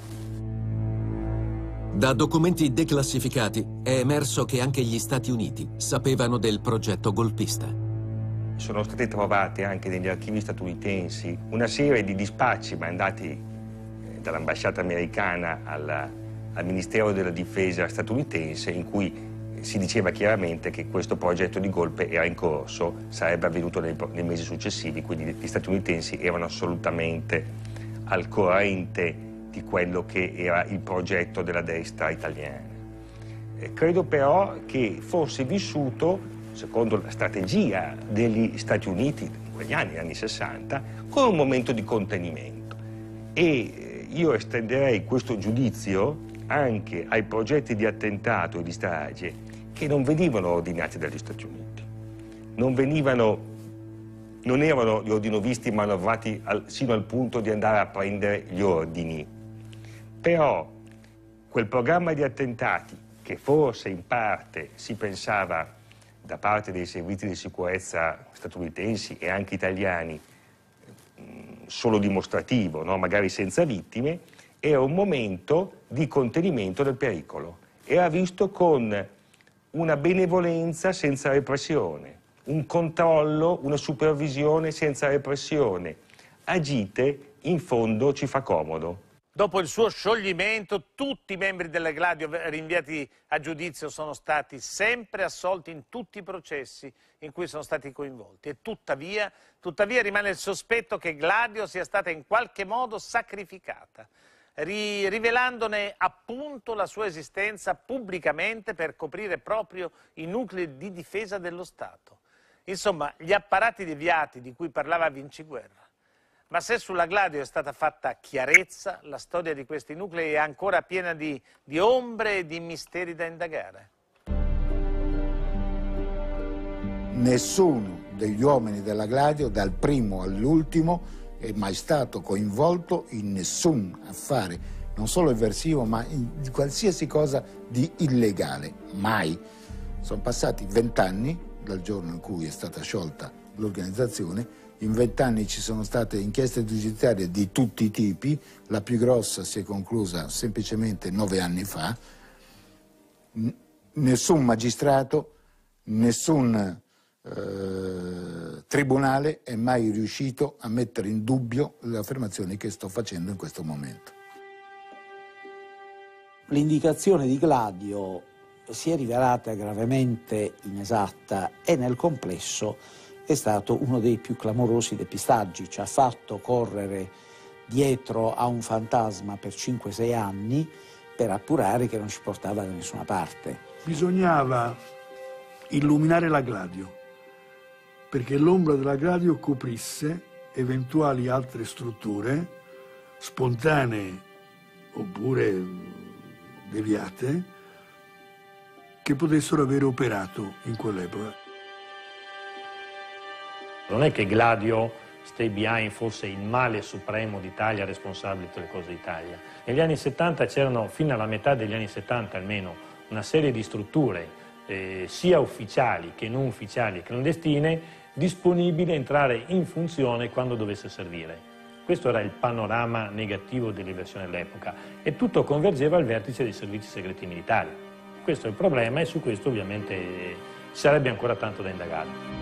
Da documenti declassificati è emerso che anche gli Stati Uniti sapevano del progetto golpista. Sono state trovate anche negli archivi statunitensi una serie di dispacci mandati dall'ambasciata americana alla, al Ministero della Difesa statunitense in cui si diceva chiaramente che questo progetto di golpe era in corso, sarebbe avvenuto nei, nei mesi successivi, quindi gli statunitensi erano assolutamente al corrente di quello che era il progetto della destra italiana. Eh, credo però che fosse vissuto, secondo la strategia degli Stati Uniti in quegli anni, negli anni sessanta, come un momento di contenimento. E eh, io estenderei questo giudizio anche ai progetti di attentato e di strage che non venivano ordinati dagli Stati Uniti, non venivano, non erano gli ordinovisti manovrati al, sino al punto di andare a prendere gli ordini. Però quel programma di attentati che forse in parte si pensava da parte dei servizi di sicurezza statunitensi e anche italiani solo dimostrativo, no? Magari senza vittime, era un momento di contenimento del pericolo. Era visto con una benevolenza senza repressione, un controllo, una supervisione senza repressione. Agite, in fondo ci fa comodo. Dopo il suo scioglimento, tutti i membri della Gladio rinviati a giudizio sono stati sempre assolti in tutti i processi in cui sono stati coinvolti. E tuttavia, tuttavia rimane il sospetto che Gladio sia stata in qualche modo sacrificata, ri rivelandone appunto la sua esistenza pubblicamente per coprire proprio i nuclei di difesa dello Stato. Insomma, gli apparati deviati di cui parlava Vinciguerra. Ma se sulla Gladio è stata fatta chiarezza, la storia di questi nuclei è ancora piena di, di ombre e di misteri da indagare. Nessuno degli uomini della Gladio, dal primo all'ultimo, è mai stato coinvolto in nessun affare, non solo eversivo, ma in qualsiasi cosa di illegale. Mai. Sono passati vent'anni dal giorno in cui è stata sciolta l'organizzazione. In vent'anni ci sono state inchieste giudiziarie di tutti i tipi, la più grossa si è conclusa semplicemente nove anni fa. Nessun magistrato, nessun eh, tribunale è mai riuscito a mettere in dubbio le affermazioni che sto facendo in questo momento. L'indicazione di Gladio si è rivelata gravemente inesatta e nel complesso è stato uno dei più clamorosi depistaggi. Ci ha fatto correre dietro a un fantasma per cinque sei anni per appurare che non ci portava da nessuna parte. Bisognava illuminare la Gladio, perché l'ombra della Gladio coprisse eventuali altre strutture spontanee oppure deviate che potessero avere operato in quell'epoca. Non è che Gladio, Stay Behind, fosse il male supremo d'Italia responsabile di tutte le cose d'Italia. Negli anni settanta c'erano, fino alla metà degli anni settanta almeno, una serie di strutture, eh, sia ufficiali che non ufficiali e clandestine, disponibili a entrare in funzione quando dovesse servire. Questo era il panorama negativo dell'eversione dell'epoca e tutto convergeva al vertice dei servizi segreti militari. Questo è il problema e su questo ovviamente ci sarebbe ancora tanto da indagare.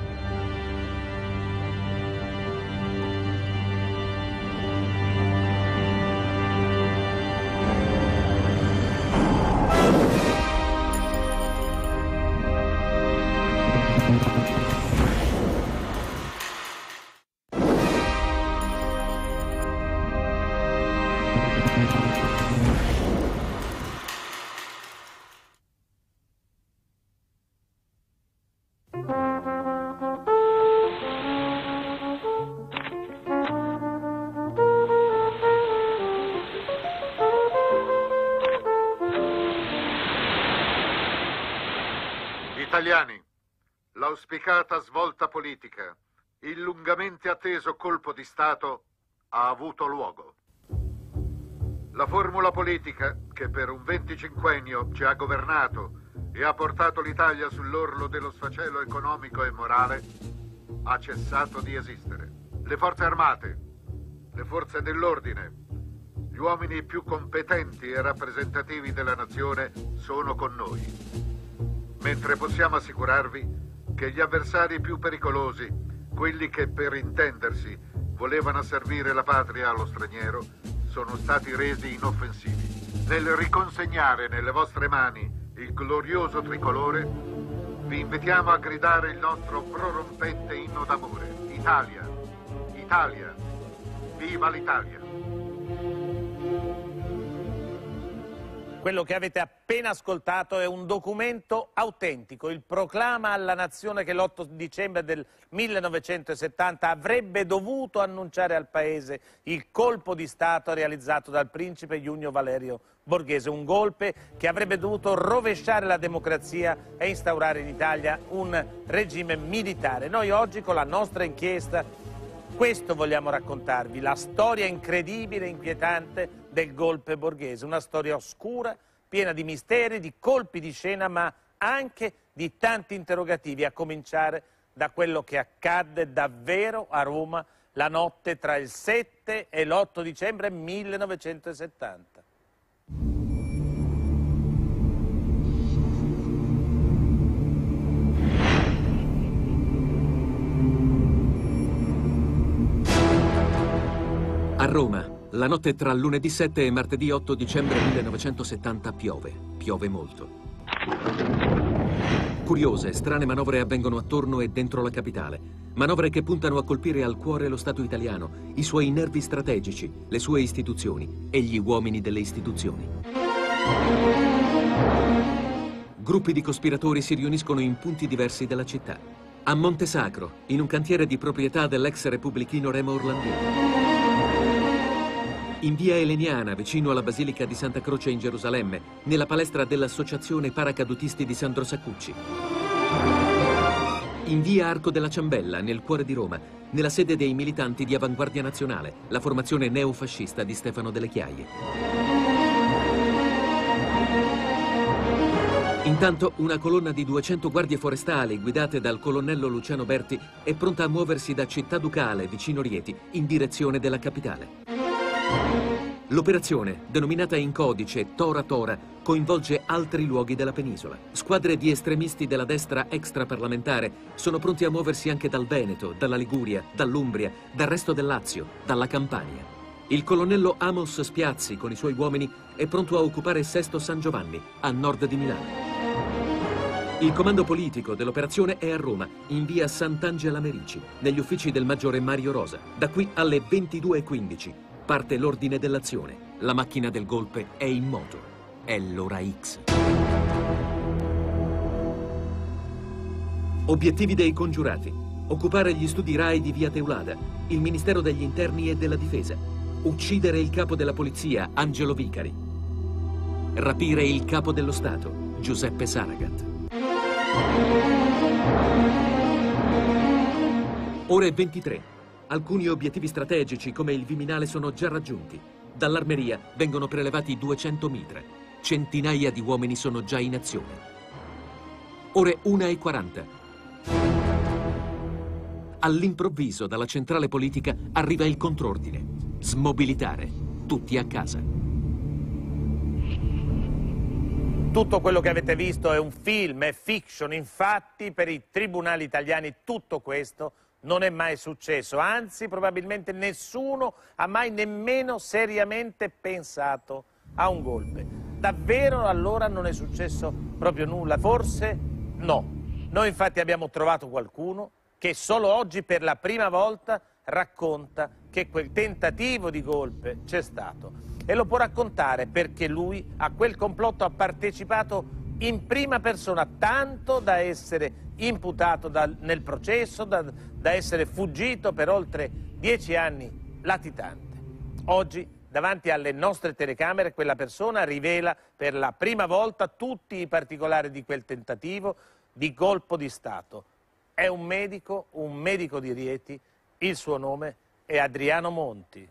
Italiani, l'auspicata svolta politica, il lungamente atteso colpo di Stato ha avuto luogo. La formula politica che per un venticinquennio ci ha governato e ha portato l'Italia sull'orlo dello sfacelo economico e morale ha cessato di esistere. Le forze armate, le forze dell'ordine, gli uomini più competenti e rappresentativi della nazione sono con noi. Mentre possiamo assicurarvi che gli avversari più pericolosi, quelli che per intendersi volevano servire la patria allo straniero, sono stati resi inoffensivi. Nel riconsegnare nelle vostre mani il glorioso tricolore, vi invitiamo a gridare il nostro prorompente inno d'amore. Italia, Italia, viva l'Italia! Quello che avete appena ascoltato è un documento autentico, il proclama alla nazione che l'otto dicembre del millenovecentosettanta avrebbe dovuto annunciare al paese il colpo di Stato realizzato dal principe Junio Valerio Borghese, un golpe che avrebbe dovuto rovesciare la democrazia e instaurare in Italia un regime militare. Noi oggi con la nostra inchiesta questo vogliamo raccontarvi, la storia incredibile e inquietante del golpe borghese, una storia oscura, piena di misteri, di colpi di scena, ma anche di tanti interrogativi, a cominciare da quello che accadde davvero a Roma la notte tra il sette e l'otto dicembre millenovecentosettanta. A Roma, la notte tra lunedì sette e martedì otto dicembre millenovecentosettanta piove, piove molto. Curiose, strane manovre avvengono attorno e dentro la capitale, manovre che puntano a colpire al cuore lo Stato italiano, i suoi nervi strategici, le sue istituzioni e gli uomini delle istituzioni. Gruppi di cospiratori si riuniscono in punti diversi della città. A Monte Sacro, in un cantiere di proprietà dell'ex repubblichino Remo Orlandini. In via Eleniana, vicino alla Basilica di Santa Croce in Gerusalemme, nella palestra dell'Associazione Paracadutisti di Sandro Saccucci. In via Arco della Ciambella, nel cuore di Roma, nella sede dei militanti di Avanguardia Nazionale, la formazione neofascista di Stefano Delle Chiaie. Intanto una colonna di duecento guardie forestali guidate dal colonnello Luciano Berti è pronta a muoversi da Città Ducale, vicino Rieti, in direzione della capitale. L'operazione, denominata in codice Tora Tora, coinvolge altri luoghi della penisola. Squadre di estremisti della destra extraparlamentare sono pronti a muoversi anche dal Veneto, dalla Liguria, dall'Umbria, dal resto del Lazio, dalla Campania. Il colonnello Amos Spiazzi, con i suoi uomini, è pronto a occupare Sesto San Giovanni, a nord di Milano. Il comando politico dell'operazione è a Roma, in via Sant'Angela Merici, negli uffici del maggiore Mario Rosa. Da qui alle ventidue e quindici parte l'ordine dell'azione. La macchina del golpe è in moto. È l'ora X. Obiettivi dei congiurati: occupare gli studi RAI di via Teulada, il Ministero degli Interni e della Difesa, uccidere il capo della polizia, Angelo Vicari, rapire il capo dello Stato, Giuseppe Saragat. Ore ventitré. Alcuni obiettivi strategici come il Viminale sono già raggiunti. Dall'armeria vengono prelevati duecento mitra. Centinaia di uomini sono già in azione. Ore una e quaranta. All'improvviso dalla centrale politica arriva il contrordine. Smobilitare. Tutti a casa. Tutto quello che avete visto è un film, è fiction. Infatti per i tribunali italiani tutto questo non è mai successo, anzi probabilmente nessuno ha mai nemmeno seriamente pensato a un golpe. Davvero allora non è successo proprio nulla? Forse no. Noi infatti abbiamo trovato qualcuno che solo oggi per la prima volta racconta che quel tentativo di golpe c'è stato. E lo può raccontare perché lui a quel complotto ha partecipato in prima persona, tanto da essere imputato da, nel processo, da, da essere fuggito per oltre dieci anni latitante. Oggi, davanti alle nostre telecamere, quella persona rivela per la prima volta tutti i particolari di quel tentativo di colpo di Stato. È un medico, un medico di Rieti, il suo nome è Adriano Monti.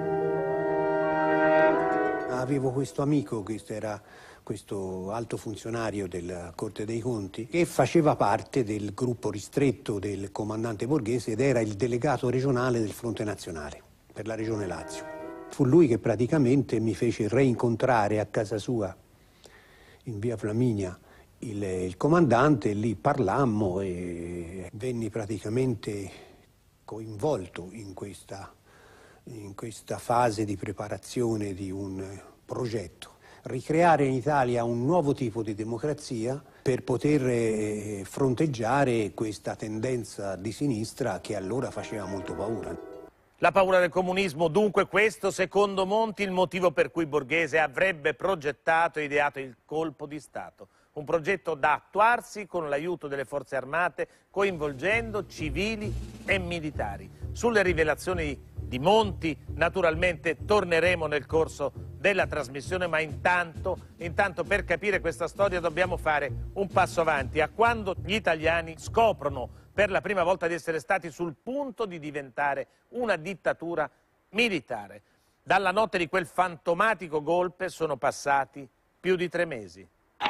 Avevo questo amico, questo era questo alto funzionario della Corte dei Conti, che faceva parte del gruppo ristretto del comandante Borghese ed era il delegato regionale del Fronte Nazionale per la regione Lazio. Fu lui che praticamente mi fece reincontrare a casa sua, in via Flaminia, il, il comandante, e lì parlammo e venni praticamente coinvolto in questa, in questa fase di preparazione di un progetto. Ricreare in Italia un nuovo tipo di democrazia per poter eh, fronteggiare questa tendenza di sinistra che allora faceva molto paura. La paura del comunismo, dunque questo, secondo Monti, il motivo per cui Borghese avrebbe progettato e ideato il colpo di Stato. Un progetto da attuarsi con l'aiuto delle forze armate, coinvolgendo civili e militari. Sulle rivelazioni di Monti, naturalmente, torneremo nel corso della trasmissione, ma intanto, intanto per capire questa storia dobbiamo fare un passo avanti a quando gli italiani scoprono per la prima volta di essere stati sul punto di diventare una dittatura militare. Dalla notte di quel fantomatico golpe sono passati più di tre mesi.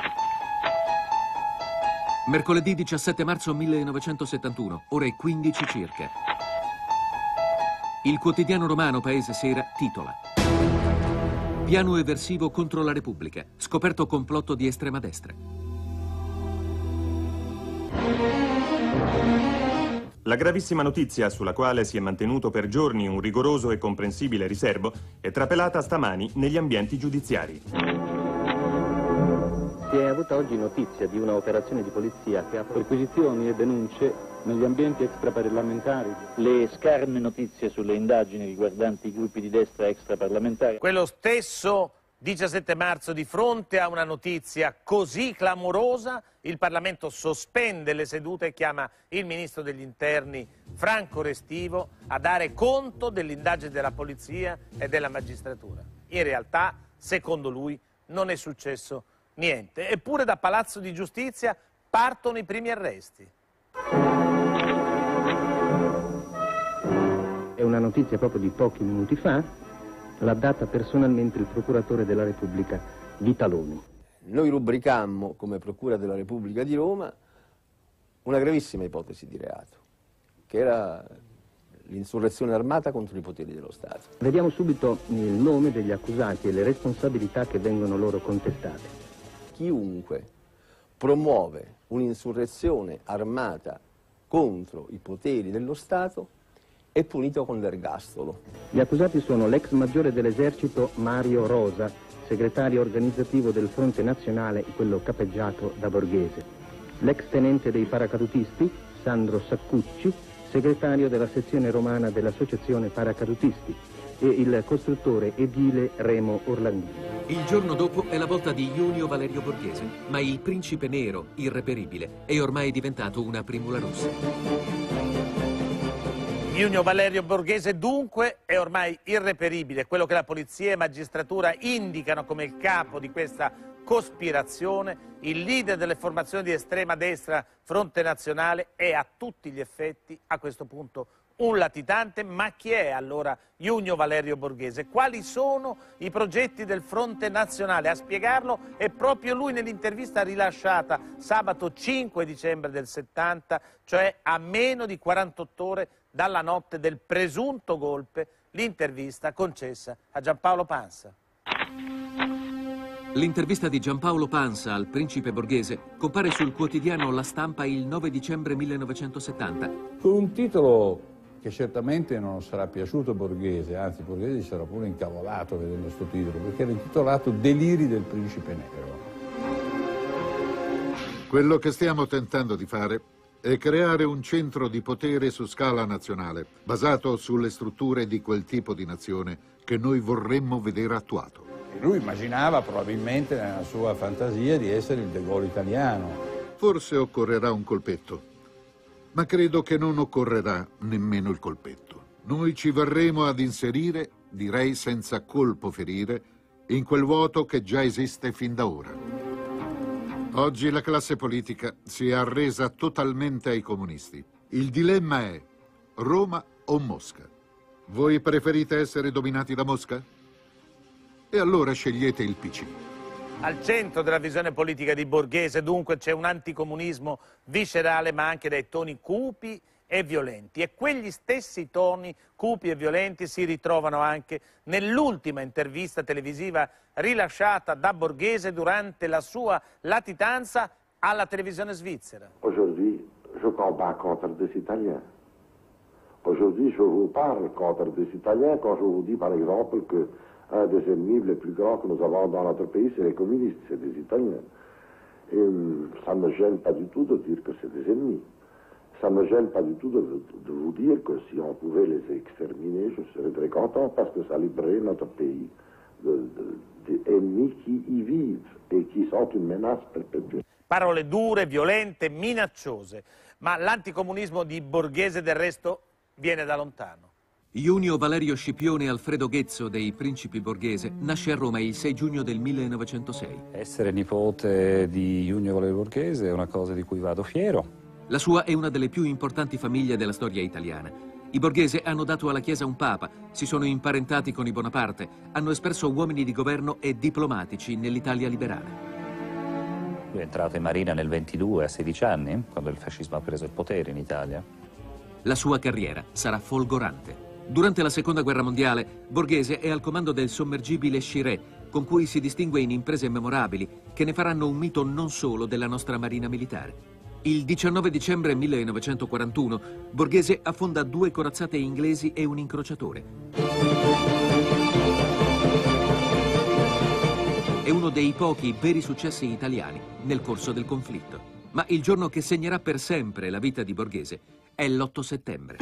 Mercoledì diciassette marzo millenovecentosettantuno, ore quindici circa. Il quotidiano romano Paese Sera titola: Piano eversivo contro la Repubblica, scoperto complotto di estrema destra. La gravissima notizia, sulla quale si è mantenuto per giorni un rigoroso e comprensibile riserbo, è trapelata stamani negli ambienti giudiziari. Si è avuta oggi notizia di una operazione di polizia che ha perquisizioni e denunce negli ambienti extraparlamentari. Le scarne notizie sulle indagini riguardanti i gruppi di destra extraparlamentari. Quello stesso diciassette marzo, di fronte a una notizia così clamorosa, il Parlamento sospende le sedute e chiama il Ministro degli Interni, Franco Restivo, a dare conto dell'indagine della polizia e della magistratura. In realtà, secondo lui, non è successo niente. Eppure da Palazzo di Giustizia partono i primi arresti. È una notizia proprio di pochi minuti fa, l'ha data personalmente il procuratore della Repubblica Vitaloni. noi rubricammo come Procura della Repubblica di Roma una gravissima ipotesi di reato, che era l'insurrezione armata contro i poteri dello Stato. Vediamo subito il nome degli accusati e le responsabilità che vengono loro contestate. Chiunque promuove un'insurrezione armata contro i poteri dello Stato è punito con l'ergastolo. Gli accusati sono l'ex maggiore dell'esercito Mario Rosa, segretario organizzativo del Fronte Nazionale, quello capeggiato da Borghese, l'ex tenente dei paracadutisti Sandro Saccucci, segretario della sezione romana dell'Associazione Paracadutisti, e il costruttore edile Remo Orlandini. Il giorno dopo è la volta di Junio Valerio Borghese, ma il principe nero, irreperibile, è ormai diventato una primula rossa. Junio Valerio Borghese dunque è ormai irreperibile, quello che la polizia e magistratura indicano come il capo di questa cospirazione, il leader delle formazioni di estrema destra Fronte Nazionale, è a tutti gli effetti a questo punto un latitante. Ma chi è allora Junio Valerio Borghese? Quali sono i progetti del Fronte Nazionale? A spiegarlo è proprio lui nell'intervista rilasciata sabato cinque dicembre del settanta, cioè a meno di quarantotto ore dalla notte del presunto golpe, l'intervista concessa a Giampaolo Pansa. L'intervista di Giampaolo Pansa al principe Borghese compare sul quotidiano La Stampa il nove dicembre millenovecentosettanta. Con un titolo che certamente non sarà piaciuto a Borghese, anzi Borghese si sarà pure incavolato vedendo questo titolo, perché era intitolato Deliri del principe nero. Quello che stiamo tentando di fare è creare un centro di potere su scala nazionale, basato sulle strutture di quel tipo di nazione che noi vorremmo vedere attuato. E lui immaginava probabilmente nella sua fantasia di essere il De Gaulle italiano. Forse occorrerà un colpetto, ma credo che non occorrerà nemmeno il colpetto. Noi ci verremo ad inserire, direi senza colpo ferire, in quel vuoto che già esiste fin da ora. Oggi la classe politica si è arresa totalmente ai comunisti. Il dilemma è Roma o Mosca. Voi preferite essere dominati da Mosca? E allora scegliete il P C. Al centro della visione politica di Borghese dunque c'è un anticomunismo viscerale, ma anche dai toni cupi e violenti, e quegli stessi toni cupi e violenti si ritrovano anche nell'ultima intervista televisiva rilasciata da Borghese durante la sua latitanza alla televisione svizzera. Aujourd'hui, je combats contre des Italiens. Aujourd'hui, je vous parle contre des Italiens quand je vous dis par exemple que un des ennemis les plus grands que nous avons dans notre pays, c'est les communistes, c'est des Italiens. Et ça ne me gêne pas du tout de dire que c'est des ennemis. Ça ne me gêne pas du tout de, de vous dire que si on pouvait les exterminer, je serais très content parce que ça libérerait notre pays de, de, de ennemis qui y vivent et qui sont une menace perpétuelle. Parole dure, violente, minacciose, ma l'anticomunismo di Borghese del resto viene da lontano. Junio Valerio Scipione Alfredo Ghezzo dei Principi Borghese nasce a Roma il sei giugno del millenovecentosei. Essere nipote di Junio Valerio Borghese è una cosa di cui vado fiero. La sua è una delle più importanti famiglie della storia italiana. I Borghese hanno dato alla Chiesa un papa, si sono imparentati con i Bonaparte, hanno espresso uomini di governo e diplomatici nell'Italia liberale. Lui è entrato in Marina nel ventidue, a sedici anni, quando il fascismo ha preso il potere in Italia. La sua carriera sarà folgorante. Durante la Seconda Guerra Mondiale, Borghese è al comando del sommergibile Shiré, con cui si distingue in imprese memorabili che ne faranno un mito non solo della nostra Marina militare. Il diciannove dicembre millenovecentoquarantuno, Borghese affonda due corazzate inglesi e un incrociatore. È uno dei pochi veri successi italiani nel corso del conflitto. Ma il giorno che segnerà per sempre la vita di Borghese è l'otto settembre.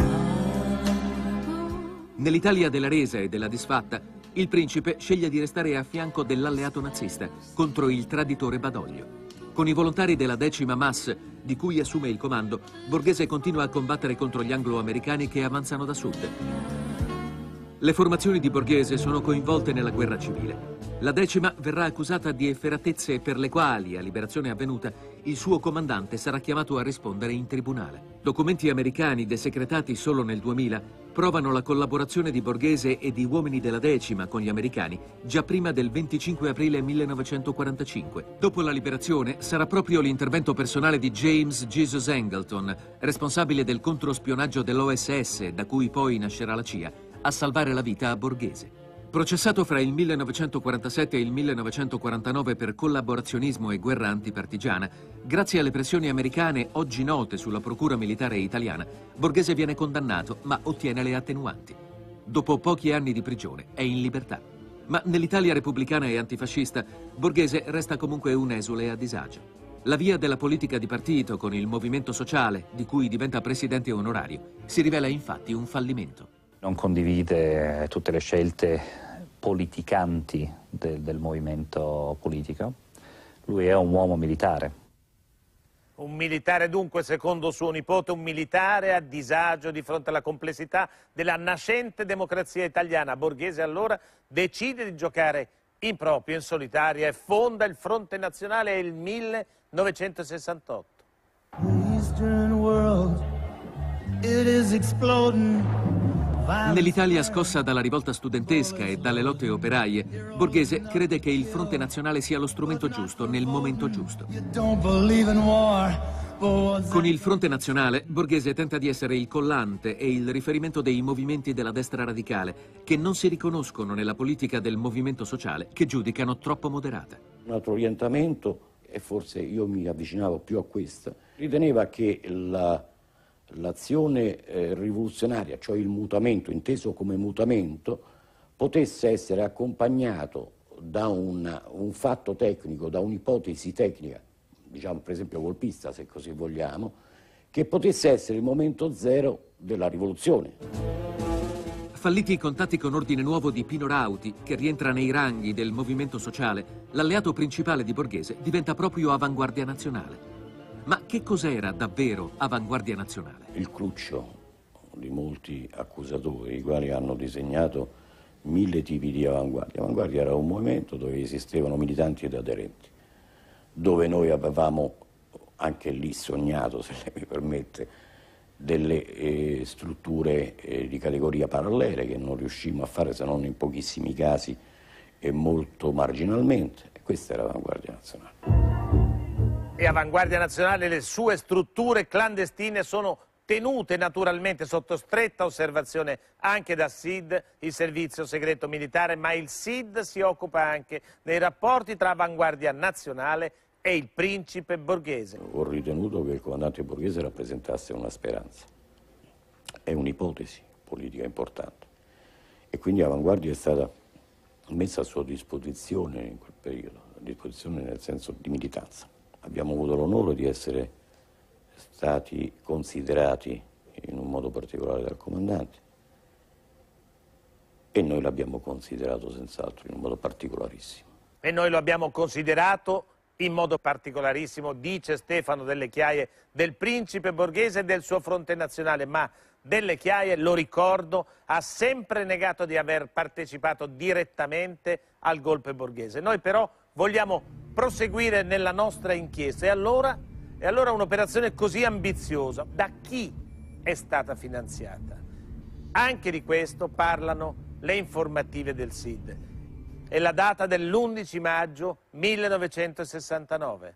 Nell'Italia della resa e della disfatta, il principe sceglie di restare a fianco dell'alleato nazista contro il traditore Badoglio. Con i volontari della decima M A S, di cui assume il comando, Borghese continua a combattere contro gli anglo-americani che avanzano da sud. Le formazioni di Borghese sono coinvolte nella guerra civile. La Decima verrà accusata di efferatezze per le quali, a liberazione avvenuta, il suo comandante sarà chiamato a rispondere in tribunale. Documenti americani desecretati solo nel duemila provano la collaborazione di Borghese e di uomini della Decima con gli americani già prima del venticinque aprile millenovecentoquarantacinque. Dopo la liberazione sarà proprio l'intervento personale di James Jesus Angleton, responsabile del controspionaggio dell'O S S, da cui poi nascerà la C I A, a salvare la vita a Borghese. Processato fra il millenovecentoquarantasette e il millenovecentoquarantanove per collaborazionismo e guerra antipartigiana, grazie alle pressioni americane oggi note sulla procura militare italiana, Borghese viene condannato ma ottiene le attenuanti. Dopo pochi anni di prigione è in libertà. Ma nell'Italia repubblicana e antifascista, Borghese resta comunque un esule a disagio. La via della politica di partito con il Movimento Sociale, di cui diventa presidente onorario, si rivela infatti un fallimento. Non condivide tutte le scelte politicanti del, del movimento politico. Lui è un uomo militare. Un militare dunque, secondo suo nipote, un militare a disagio di fronte alla complessità della nascente democrazia italiana. Borghese allora decide di giocare in proprio, in solitaria, e fonda il Fronte Nazionale nel millenovecentosessantotto. Eastern world, it is exploding. Nell'Italia scossa dalla rivolta studentesca e dalle lotte operaie, Borghese crede che il Fronte Nazionale sia lo strumento giusto nel momento giusto. Con il Fronte Nazionale, Borghese tenta di essere il collante e il riferimento dei movimenti della destra radicale, che non si riconoscono nella politica del Movimento Sociale, che giudicano troppo moderata. Un altro orientamento, e forse io mi avvicinavo più a questo, riteneva che la l'azione eh, rivoluzionaria, cioè il mutamento, inteso come mutamento, potesse essere accompagnato da un, un fatto tecnico, da un'ipotesi tecnica, diciamo per esempio golpista se così vogliamo, che potesse essere il momento zero della rivoluzione. Falliti i contatti con Ordine Nuovo di Pino Rauti, che rientra nei ranghi del Movimento Sociale, l'alleato principale di Borghese diventa proprio Avanguardia Nazionale. Ma che cos'era davvero Avanguardia Nazionale? Il cruccio di molti accusatori, i quali hanno disegnato mille tipi di avanguardia. Avanguardia era un movimento dove esistevano militanti ed aderenti, dove noi avevamo anche lì sognato, se lei mi permette, delle eh, strutture eh, di categoria parallele che non riuscimmo a fare se non in pochissimi casi e molto marginalmente. E questa era Avanguardia Nazionale. E Avanguardia Nazionale, le sue strutture clandestine sono tenute naturalmente sotto stretta osservazione anche da S I D, il Servizio Segreto Militare, ma il S I D si occupa anche dei rapporti tra Avanguardia Nazionale e il principe Borghese. Ho ritenuto che il comandante Borghese rappresentasse una speranza, è un'ipotesi politica importante, e quindi Avanguardia è stata messa a sua disposizione in quel periodo, a disposizione nel senso di militanza. Abbiamo avuto l'onore di essere stati considerati in un modo particolare dal comandante e noi l'abbiamo considerato senz'altro in un modo particolarissimo. E noi lo abbiamo considerato in modo particolarissimo, dice Stefano Delle Chiaie, del principe Borghese e del suo Fronte Nazionale, ma Delle Chiaie, lo ricordo, ha sempre negato di aver partecipato direttamente al golpe borghese. Noi però vogliamo proseguire nella nostra inchiesta. E allora, e allora un'operazione così ambiziosa, da chi è stata finanziata? Anche di questo parlano le informative del S I D. È la data dell'undici maggio millenovecentosessantanove.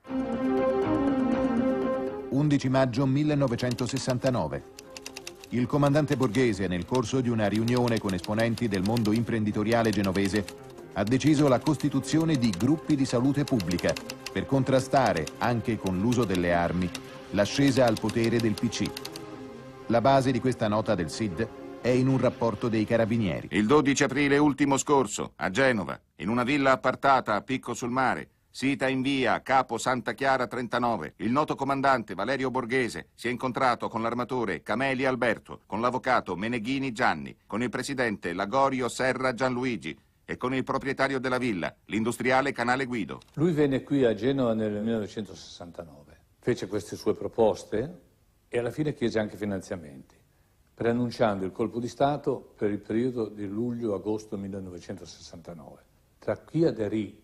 undici maggio millenovecentosessantanove. Il comandante Borghese, nel corso di una riunione con esponenti del mondo imprenditoriale genovese, ha deciso la costituzione di gruppi di salute pubblica per contrastare, anche con l'uso delle armi, l'ascesa al potere del P C. La base di questa nota del S I D è in un rapporto dei Carabinieri. Il dodici aprile ultimo scorso, a Genova, in una villa appartata a Picco sul Mare, sita in via Capo Santa Chiara trentanove, il noto comandante Valerio Borghese si è incontrato con l'armatore Cameli Alberto, con l'avvocato Meneghini Gianni, con il presidente Lagorio Serra Gianluigi e con il proprietario della villa, l'industriale Canale Guido. Lui venne qui a Genova nel millenovecentosessantanove, fece queste sue proposte e alla fine chiese anche finanziamenti, preannunciando il colpo di Stato per il periodo di luglio-agosto millenovecentosessantanove. tra chi aderì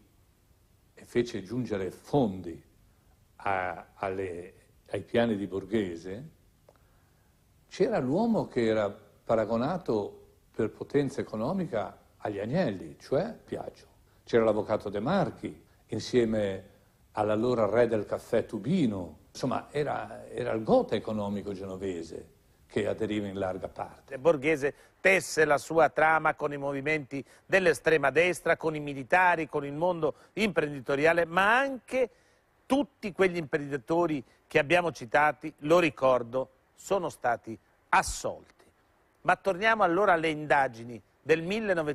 e fece giungere fondi a, alle, ai piani di Borghese, c'era l'uomo che era paragonato per potenza economica agli Agnelli, cioè Piaggio. C'era l'avvocato De Marchi, insieme all'allora re del caffè Tubino. Insomma, era, era il gota economico genovese che aderiva in larga parte. Borghese tesse la sua trama con i movimenti dell'estrema destra, con i militari, con il mondo imprenditoriale, ma anche tutti quegli imprenditori che abbiamo citati, lo ricordo, sono stati assolti. Ma torniamo allora alle indagini del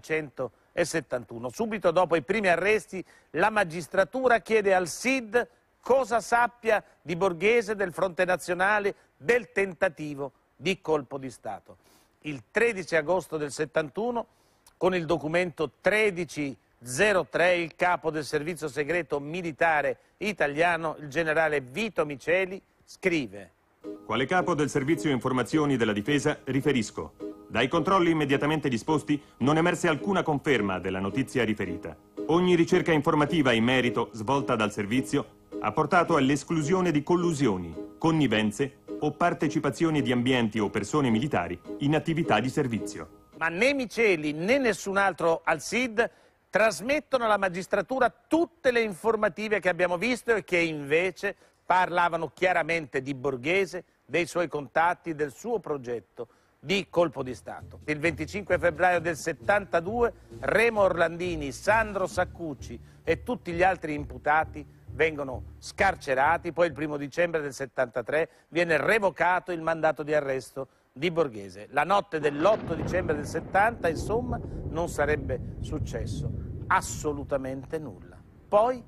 millenovecentosettantuno. Subito dopo i primi arresti, la magistratura chiede al S I D cosa sappia di Borghese, del Fronte Nazionale, del tentativo di colpo di Stato. Il tredici agosto del settantuno, con il documento tredici zero tre, il capo del servizio segreto militare italiano, il generale Vito Miceli, scrive: Quale capo del Servizio Informazioni della Difesa riferisco: dai controlli immediatamente disposti non emerse alcuna conferma della notizia riferita. Ogni ricerca informativa in merito svolta dal servizio ha portato all'esclusione di collusioni, connivenze o partecipazioni di ambienti o persone militari in attività di servizio. Ma né Miceli né nessun altro al S I D trasmettono alla magistratura tutte le informative che abbiamo visto e che invece parlavano chiaramente di Borghese, dei suoi contatti, del suo progetto di colpo di Stato. Il venticinque febbraio del settantadue Remo Orlandini, Sandro Saccucci e tutti gli altri imputati vengono scarcerati, poi il primo dicembre del settantatré viene revocato il mandato di arresto di Borghese. La notte dell'otto dicembre del settanta, insomma, non sarebbe successo assolutamente nulla. Poi,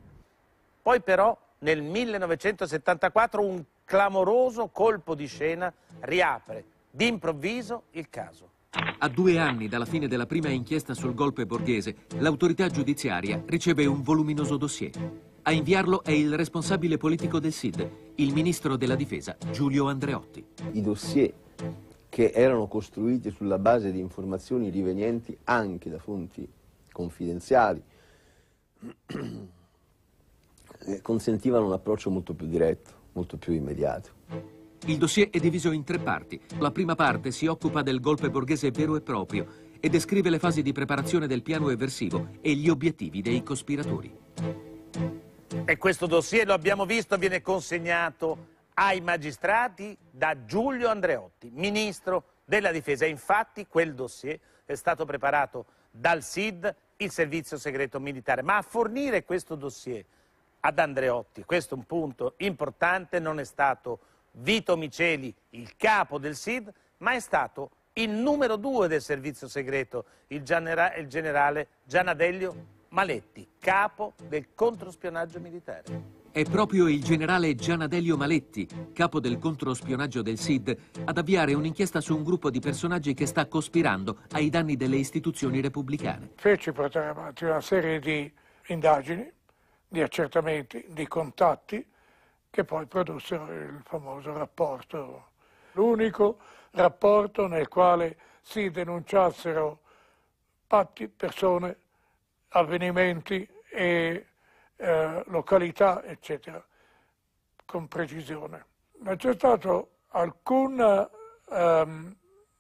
poi però, nel millenovecentosettantaquattro un clamoroso colpo di scena riapre d'improvviso il caso. A due anni dalla fine della prima inchiesta sul golpe Borghese, l'autorità giudiziaria riceve un voluminoso dossier. A inviarlo è il responsabile politico del S I D, il ministro della difesa Giulio Andreotti. I dossier che erano costruiti sulla base di informazioni rivenienti anche da fonti confidenziali consentivano un approccio molto più diretto, molto più immediato. Il dossier è diviso in tre parti. La prima parte si occupa del golpe Borghese vero e proprio e descrive le fasi di preparazione del piano eversivo e gli obiettivi dei cospiratori. E questo dossier, lo abbiamo visto, viene consegnato ai magistrati da Giulio Andreotti, ministro della difesa. Infatti quel dossier è stato preparato dal S I D, il servizio segreto militare. Ma a fornire questo dossier ad Andreotti, questo è un punto importante, non è stato Vito Miceli, il capo del S I D, ma è stato il numero due del servizio segreto, il, genera il generale Gianadello Maletti, capo del controspionaggio militare. È proprio il generale Gianadello Maletti, capo del controspionaggio del S I D, ad avviare un'inchiesta su un gruppo di personaggi che sta cospirando ai danni delle istituzioni repubblicane. Fece portare avanti una serie di indagini, di accertamenti, di contatti, che poi produssero il famoso rapporto, l'unico rapporto nel quale si denunciassero fatti, persone, avvenimenti e eh, località, eccetera, con precisione. Non c'è stata alcuna ehm,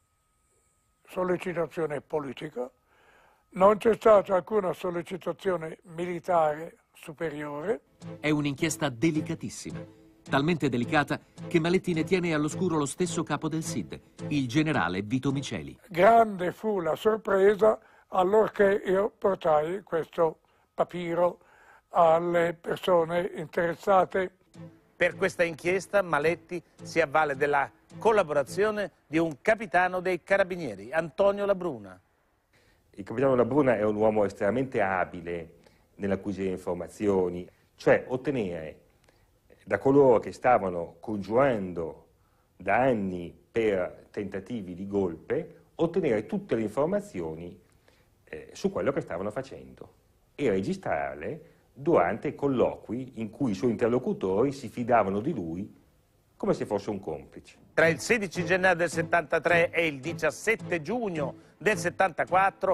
sollecitazione politica, non c'è stata alcuna sollecitazione militare superiore. È un'inchiesta delicatissima, talmente delicata che Maletti ne tiene all'oscuro lo stesso capo del S I D, il generale Vito Miceli. Grande fu la sorpresa allorché io portai questo papiro alle persone interessate. Per questa inchiesta Maletti si avvale della collaborazione di un capitano dei Carabinieri, Antonio Labruna. Il capitano Labruna è un uomo estremamente abile nell'acquisire informazioni, cioè ottenere da coloro che stavano congiurando da anni per tentativi di golpe, ottenere tutte le informazioni eh, su quello che stavano facendo e registrarle durante colloqui in cui i suoi interlocutori si fidavano di lui come se fosse un complice. Tra il sedici gennaio del settantatré e il diciassette giugno del settantaquattro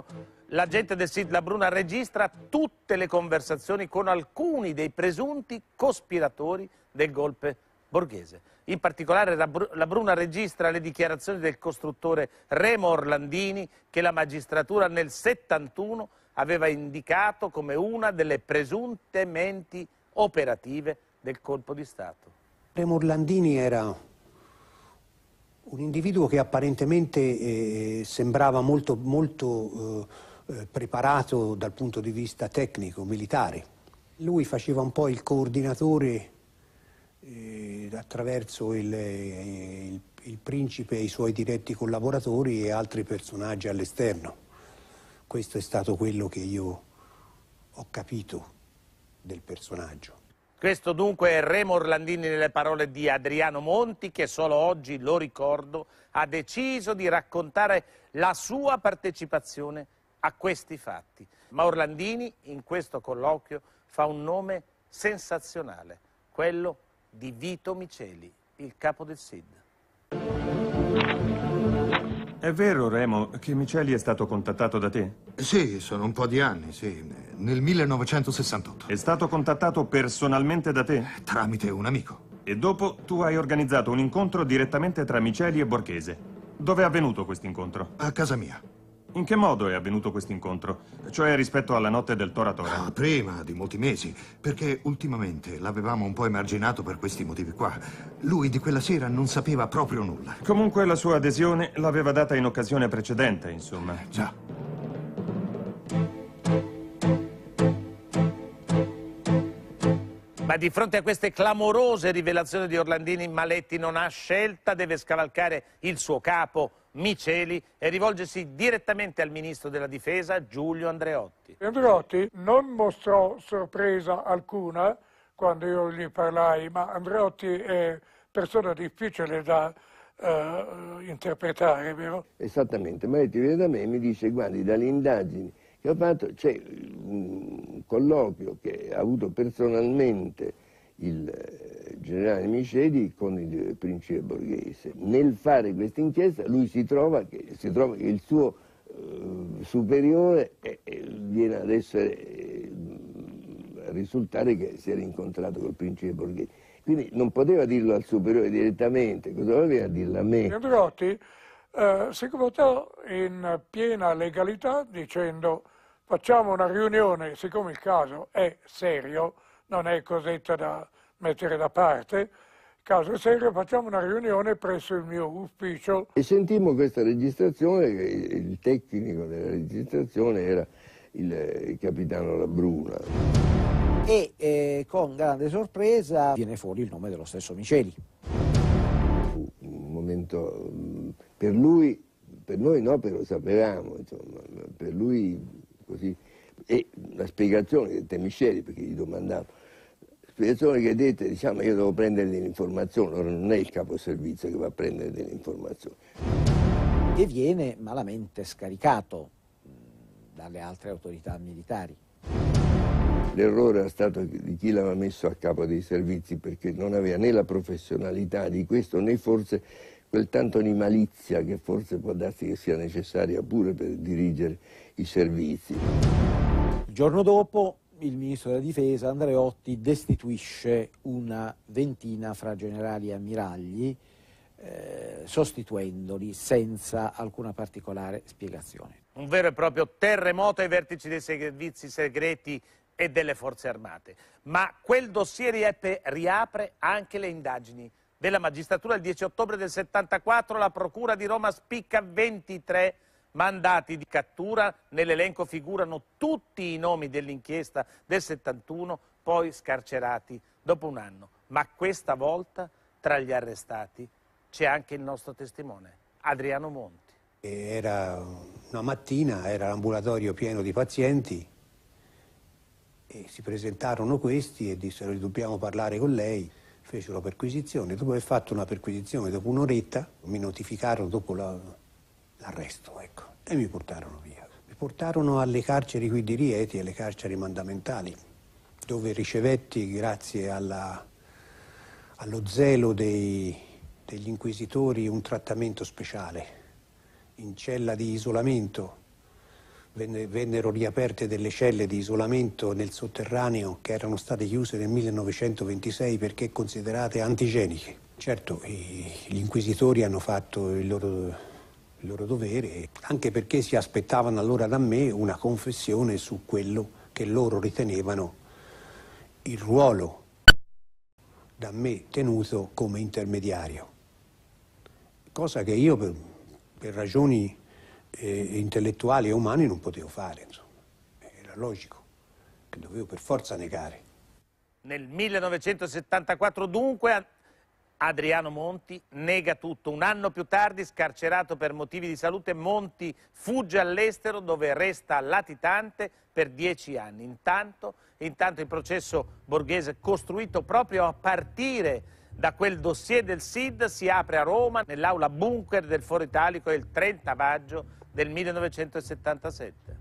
l'agente del S I D La Bruna registra tutte le conversazioni con alcuni dei presunti cospiratori del golpe borghese. In particolare La Bruna registra le dichiarazioni del costruttore Remo Orlandini, che la magistratura nel settantuno aveva indicato come una delle presunte menti operative del colpo di Stato. Remo Orlandini era un individuo che apparentemente eh, sembrava molto, molto eh, preparato dal punto di vista tecnico, militare. Lui faceva un po' il coordinatore eh, attraverso il, eh, il, il principe e i suoi diretti collaboratori e altri personaggi all'esterno. Questo è stato quello che io ho capito del personaggio. Questo dunque è Remo Orlandini nelle parole di Adriano Monti, che solo oggi, lo ricordo, ha deciso di raccontare la sua partecipazione a questi fatti. Ma Orlandini in questo colloquio fa un nome sensazionale, quello di Vito Miceli, il capo del S I D. È vero, Remo, che Miceli è stato contattato da te? Sì, sono un po' di anni, sì. Nel millenovecentosessantotto. È stato contattato personalmente da te? Tramite un amico. E dopo tu hai organizzato un incontro direttamente tra Miceli e Borghese. Dove è avvenuto questo incontro? A casa mia. In che modo è avvenuto questo incontro? Cioè rispetto alla notte del Tora Tora? Ah, prima, di molti mesi, perché ultimamente l'avevamo un po' emarginato per questi motivi qua. Lui di quella sera non sapeva proprio nulla. Comunque la sua adesione l'aveva data in occasione precedente, insomma. Già. Ma di fronte a queste clamorose rivelazioni di Orlandini, Maletti non ha scelta, deve scavalcare il suo capo, Miceli, e rivolgersi direttamente al ministro della difesa, Giulio Andreotti. Andreotti non mostrò sorpresa alcuna quando io gli parlai, ma Andreotti è persona difficile da uh, interpretare, vero? Esattamente, Maletti viene da me e mi dice: guardi, dalle indagini che ho fatto c'è un colloquio che ha avuto personalmente il generale Miceli con il principe Borghese. Nel fare questa inchiesta lui si trova che, si trova che il suo uh, superiore è, è, viene ad essere eh, a risultare che si era incontrato col principe Borghese. Quindi non poteva dirlo al superiore direttamente, cosa voleva dirlo a me? Andreotti eh, si comportò in piena legalità dicendo: facciamo una riunione, siccome il caso è serio, non è cosetta da mettere da parte, il caso è serio, facciamo una riunione presso il mio ufficio. E sentimmo questa registrazione, che il tecnico della registrazione era il, il capitano La Bruna. E eh, con grande sorpresa viene fuori il nome dello stesso Miceli. Un momento, per lui, per noi no, però lo sapevamo, insomma, per lui così. E la spiegazione che dette Miceli, perché gli domandavo, la spiegazione che dette, diciamo, io devo prendere delle informazioni, ora non è il capo servizio che va a prendere delle informazioni. E viene malamente scaricato dalle altre autorità militari. L'errore era stato di chi l'aveva messo a capo dei servizi, perché non aveva né la professionalità di questo, né forse quel tanto di malizia che forse può darsi che sia necessaria pure per dirigere i servizi. Il giorno dopo il ministro della difesa Andreotti destituisce una ventina fra generali e ammiragli, eh, sostituendoli senza alcuna particolare spiegazione. Un vero e proprio terremoto ai vertici dei servizi segreti e delle forze armate. Ma quel dossier riapre, riapre anche le indagini della magistratura. Il dieci ottobre del settantaquattro la procura di Roma spicca ventitré mandati di cattura. Nell'elenco figurano tutti i nomi dell'inchiesta del settantuno, poi scarcerati dopo un anno. Ma questa volta tra gli arrestati c'è anche il nostro testimone, Adriano Monti. Era una mattina, era l'ambulatorio pieno di pazienti e si presentarono questi e dissero: dobbiamo parlare con lei. Fecero perquisizione. Dopo aver fatto una perquisizione, dopo un'oretta, mi notificarono dopo l'arresto, la, ecco, e mi portarono via. Mi portarono alle carceri qui di Rieti, alle carceri mandamentali, dove ricevetti, grazie alla, allo zelo dei, degli inquisitori, un trattamento speciale. In cella di isolamento Venne, vennero riaperte delle celle di isolamento nel sotterraneo che erano state chiuse nel millenovecentoventisei perché considerate antigeniche. Certo, i, gli inquisitori hanno fatto il loro, il loro dovere, anche perché si aspettavano allora da me una confessione su quello che loro ritenevano il ruolo da me tenuto come intermediario. Cosa che io per, per ragioni eh, intellettuali e umane non potevo fare, insomma. Era logico che dovevo per forza negare. Nel millenovecentosettantaquattro dunque Adriano Monti nega tutto. Un anno più tardi, scarcerato per motivi di salute, Monti fugge all'estero dove resta latitante per dieci anni. Intanto, intanto il processo Borghese, costruito proprio a partire da quel dossier del S I D, si apre a Roma nell'aula bunker del Foro Italico il trenta maggio del millenovecentosettantasette.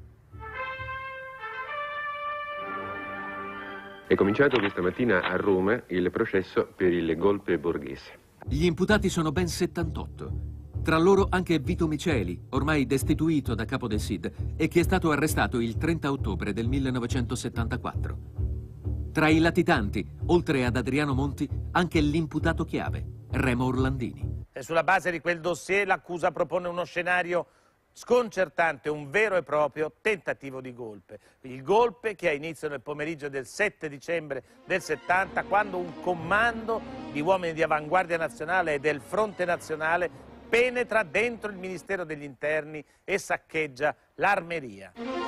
È cominciato questa mattina a Roma il processo per il golpe Borghese. Gli imputati sono ben settantotto. Tra loro anche Vito Miceli, ormai destituito da capo del S I D e che è stato arrestato il trenta ottobre del millenovecentosettantaquattro. Tra i latitanti, oltre ad Adriano Monti, anche l'imputato chiave, Remo Orlandini. E sulla base di quel dossier l'accusa propone uno scenario sconcertante, un vero e proprio tentativo di golpe. Il golpe che ha inizio nel pomeriggio del sette dicembre del settanta, quando un comando di uomini di Avanguardia Nazionale e del Fronte Nazionale penetra dentro il Ministero degli Interni e saccheggia l'Armeria.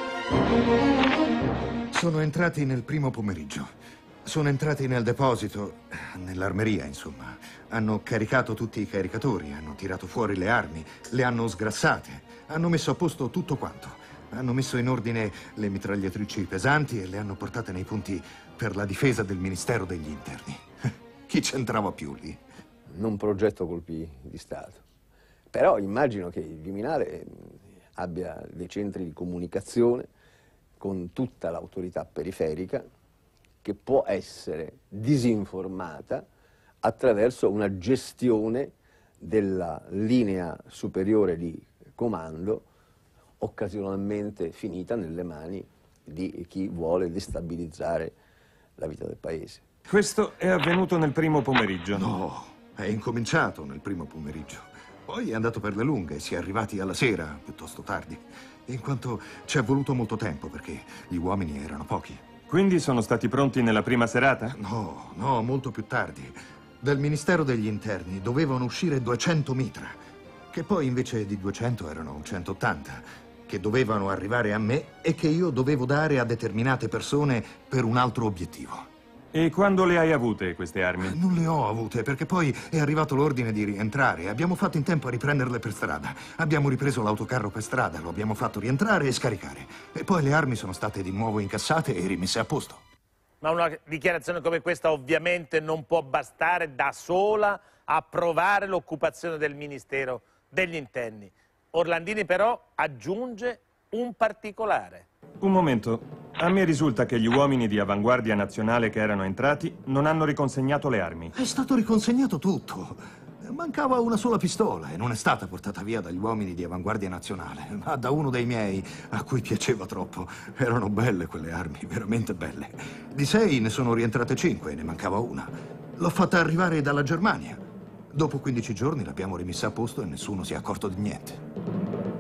Sono entrati nel primo pomeriggio. Sono entrati nel deposito, nell'armeria, insomma. Hanno caricato tutti i caricatori, hanno tirato fuori le armi, le hanno sgrassate, hanno messo a posto tutto quanto. Hanno messo in ordine le mitragliatrici pesanti e le hanno portate nei punti per la difesa del Ministero degli Interni. Chi c'entrava più lì? Non progetto colpi di Stato. Però immagino che il Viminale abbia dei centri di comunicazione con tutta l'autorità periferica che può essere disinformata attraverso una gestione della linea superiore di comando occasionalmente finita nelle mani di chi vuole destabilizzare la vita del paese. Questo è avvenuto nel primo pomeriggio. No, è incominciato nel primo pomeriggio. Poi è andato per le lunghe, si è arrivati alla sera, piuttosto tardi, in quanto ci è voluto molto tempo perché gli uomini erano pochi. Quindi sono stati pronti nella prima serata? No, no, molto più tardi. Dal Ministero degli Interni dovevano uscire duecento mitra, che poi invece di duecento erano centottanta, che dovevano arrivare a me e che io dovevo dare a determinate persone per un altro obiettivo. E quando le hai avute queste armi? Non le ho avute perché poi è arrivato l'ordine di rientrare. Abbiamo fatto in tempo a riprenderle per strada. Abbiamo ripreso l'autocarro per strada, lo abbiamo fatto rientrare e scaricare. E poi le armi sono state di nuovo incassate e rimesse a posto. Ma una dichiarazione come questa ovviamente non può bastare da sola a provare l'occupazione del Ministero degli Interni. Orlandini però aggiunge un particolare. Un momento. A me risulta che gli uomini di Avanguardia Nazionale che erano entrati non hanno riconsegnato le armi. È stato riconsegnato tutto. Mancava una sola pistola e non è stata portata via dagli uomini di Avanguardia Nazionale, ma da uno dei miei a cui piaceva troppo. Erano belle quelle armi, veramente belle. Di sei ne sono rientrate cinque e ne mancava una. L'ho fatta arrivare dalla Germania. Dopo quindici giorni l'abbiamo rimessa a posto e nessuno si è accorto di niente.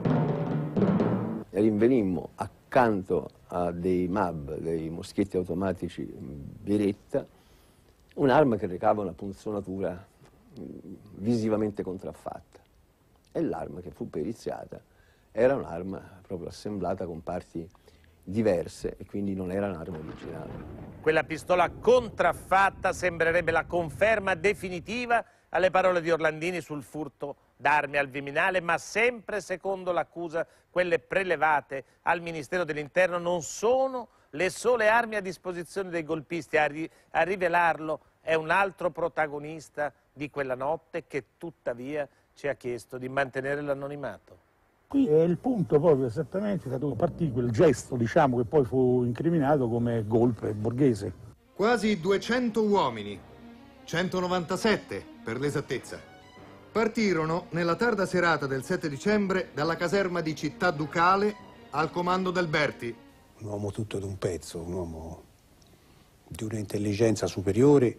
Rinvenimmo accanto a dei M A B, dei moschietti automatici Beretta, un'arma che recava una punzonatura visivamente contraffatta. E l'arma che fu periziata era un'arma proprio assemblata con parti diverse e quindi non era un'arma originale. Quella pistola contraffatta sembrerebbe la conferma definitiva alle parole di Orlandini sul furto d'armi al Viminale, ma sempre secondo l'accusa quelle prelevate al Ministero dell'Interno non sono le sole armi a disposizione dei golpisti. A, ri a rivelarlo è un altro protagonista di quella notte che tuttavia ci ha chiesto di mantenere l'anonimato. Qui è il punto proprio esattamente da dove partì quel gesto, diciamo, che poi fu incriminato come golpe borghese. Quasi duecento uomini, centonovantasette per l'esattezza, partirono nella tarda serata del sette dicembre dalla caserma di Città Ducale Al comando del Berti. Un uomo tutto d'un pezzo, un uomo di un'intelligenza superiore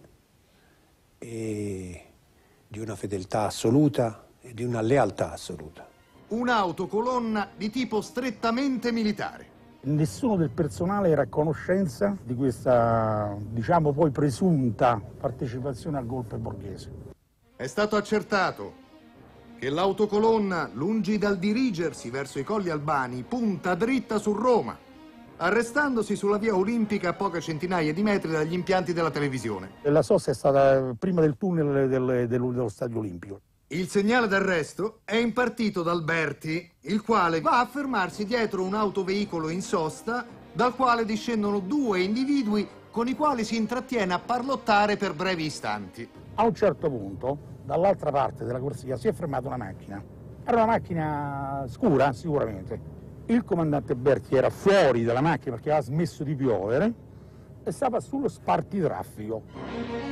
e di una fedeltà assoluta e di una lealtà assoluta. Un'autocolonna di tipo strettamente militare. Nessuno del personale era a conoscenza di questa, diciamo poi, presunta partecipazione al golpe borghese. È stato accertato che l'autocolonna, lungi dal dirigersi verso i Colli Albani, punta dritta su Roma, arrestandosi sulla via Olimpica a poche centinaia di metri dagli impianti della televisione. La sosta è stata prima del tunnel del, del, dello Stadio Olimpico. Il segnale d'arresto è impartito dal Berti, il quale va a fermarsi dietro un autoveicolo in sosta, dal quale discendono due individui con i quali si intrattiene a parlottare per brevi istanti. A un certo punto, dall'altra parte della corsia, si è fermata una macchina. Era una macchina scura, sicuramente. Il comandante Berti era fuori dalla macchina perché aveva smesso di piovere e stava sullo spartitraffico.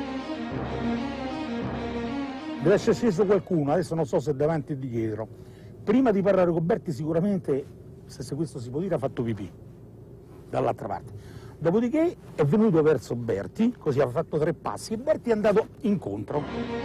Deve essere sceso qualcuno, adesso non so se davanti o di dietro. Prima di parlare con Berti sicuramente, se questo si può dire, ha fatto pipì, dall'altra parte. Dopodiché è venuto verso Berti, così ha fatto tre passi e Berti è andato incontro.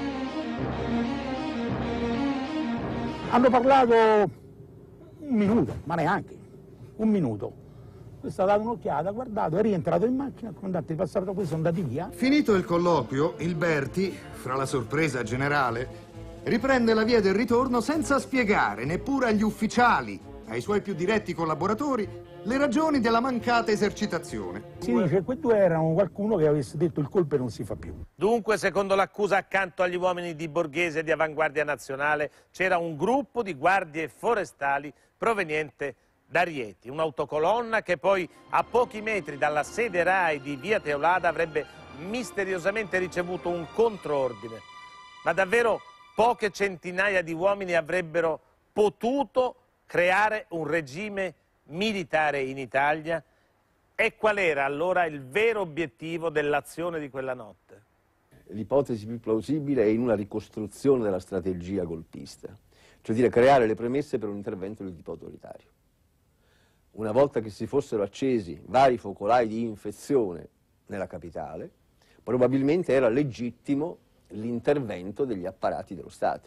Hanno parlato un minuto, ma neanche, un minuto. Questo ha dato un'occhiata, ha guardato, è rientrato in macchina, il comandante è passato da qui, sono andati via. Finito il colloquio, il Berti, fra la sorpresa generale, riprende la via del ritorno senza spiegare neppure agli ufficiali, ai suoi più diretti collaboratori, le ragioni della mancata esercitazione. Si dice che quei due erano qualcuno che avesse detto il colpo non si fa più. Dunque, secondo l'accusa, accanto agli uomini di Borghese e di Avanguardia Nazionale c'era un gruppo di guardie forestali proveniente da Rieti, un'autocolonna che poi a pochi metri dalla sede RAI di via Teolada avrebbe misteriosamente ricevuto un controordine. Ma davvero poche centinaia di uomini avrebbero potuto creare un regime militare in Italia? E qual era allora il vero obiettivo dell'azione di quella notte? L'ipotesi più plausibile è in una ricostruzione della strategia golpista, cioè dire creare le premesse per un intervento di tipo autoritario. Una volta che si fossero accesi vari focolai di infezione nella capitale, probabilmente era legittimo l'intervento degli apparati dello Stato.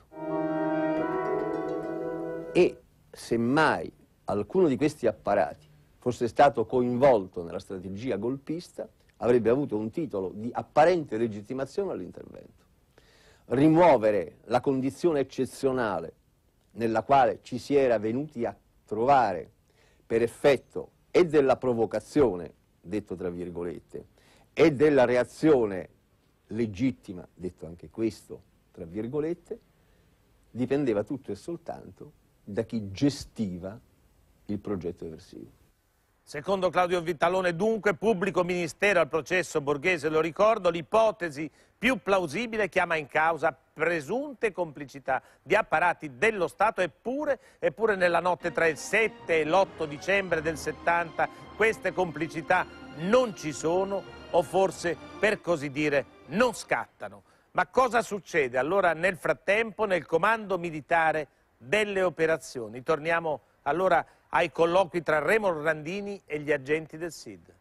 E semmai alcuno di questi apparati fosse stato coinvolto nella strategia golpista, avrebbe avuto un titolo di apparente legittimazione all'intervento. Rimuovere la condizione eccezionale nella quale ci si era venuti a trovare per effetto e della provocazione, detto tra virgolette, e della reazione legittima, detto anche questo tra virgolette, dipendeva tutto e soltanto da chi gestiva il progetto eversivo. Secondo Claudio Vittalone, dunque, pubblico ministero al processo Borghese, lo ricordo, l'ipotesi più plausibile chiama in causa presunte complicità di apparati dello Stato, eppure, eppure nella notte tra il sette e l'otto dicembre del settanta queste complicità non ci sono, o forse, per così dire, non scattano. Ma cosa succede allora nel frattempo nel comando militare delle operazioni? Torniamo allora ai colloqui tra Remo Orlandini e gli agenti del S I D.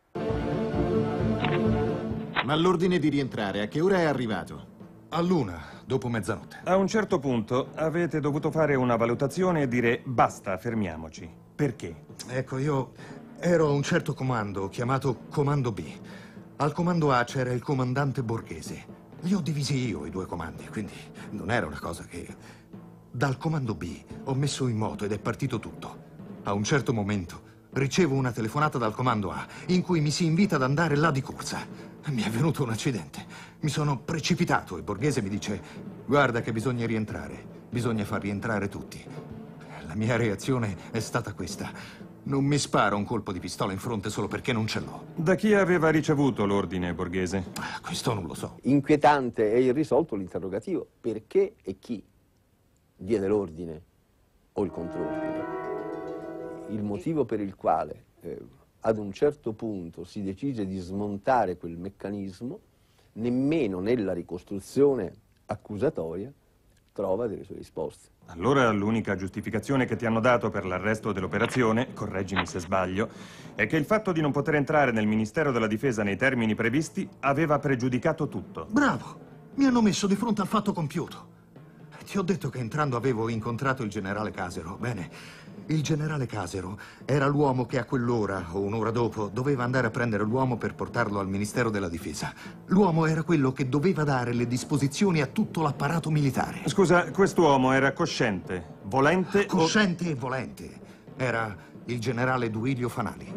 Ma l'ordine di rientrare a che ora è arrivato? All'una, dopo mezzanotte. A un certo punto avete dovuto fare una valutazione e dire basta, fermiamoci. Perché? Ecco, io ero a un certo comando, chiamato Comando B. Al comando A c'era il comandante Borghese. Li ho divisi io, i due comandi, quindi non era una cosa che... Dal comando B ho messo in moto ed è partito tutto. A un certo momento ricevo una telefonata dal comando A in cui mi si invita ad andare là di corsa. Mi è venuto un accidente. Mi sono precipitato e Borghese mi dice: guarda che bisogna rientrare, bisogna far rientrare tutti. La mia reazione è stata questa: non mi spara un colpo di pistola in fronte solo perché non ce l'ho. Da chi aveva ricevuto l'ordine, Borghese? Questo non lo so. Inquietante e irrisolto l'interrogativo: perché e chi diede l'ordine o il controordine? Il motivo per il quale eh, ad un certo punto si decise di smontare quel meccanismo, nemmeno nella ricostruzione accusatoria trova delle sue risposte. Allora l'unica giustificazione che ti hanno dato per l'arresto dell'operazione, correggimi se sbaglio, è che il fatto di non poter entrare nel Ministero della Difesa nei termini previsti aveva pregiudicato tutto. Bravo! Mi hanno messo di fronte al fatto compiuto. Ti ho detto che entrando avevo incontrato il generale Casero. Bene, il generale Casero era l'uomo che a quell'ora o un'ora dopo doveva andare a prendere l'uomo per portarlo al Ministero della Difesa. L'uomo era quello che doveva dare le disposizioni a tutto l'apparato militare. Scusa, quest'uomo era cosciente, volente Cosciente o... e volente. Era il generale Duilio Fanali.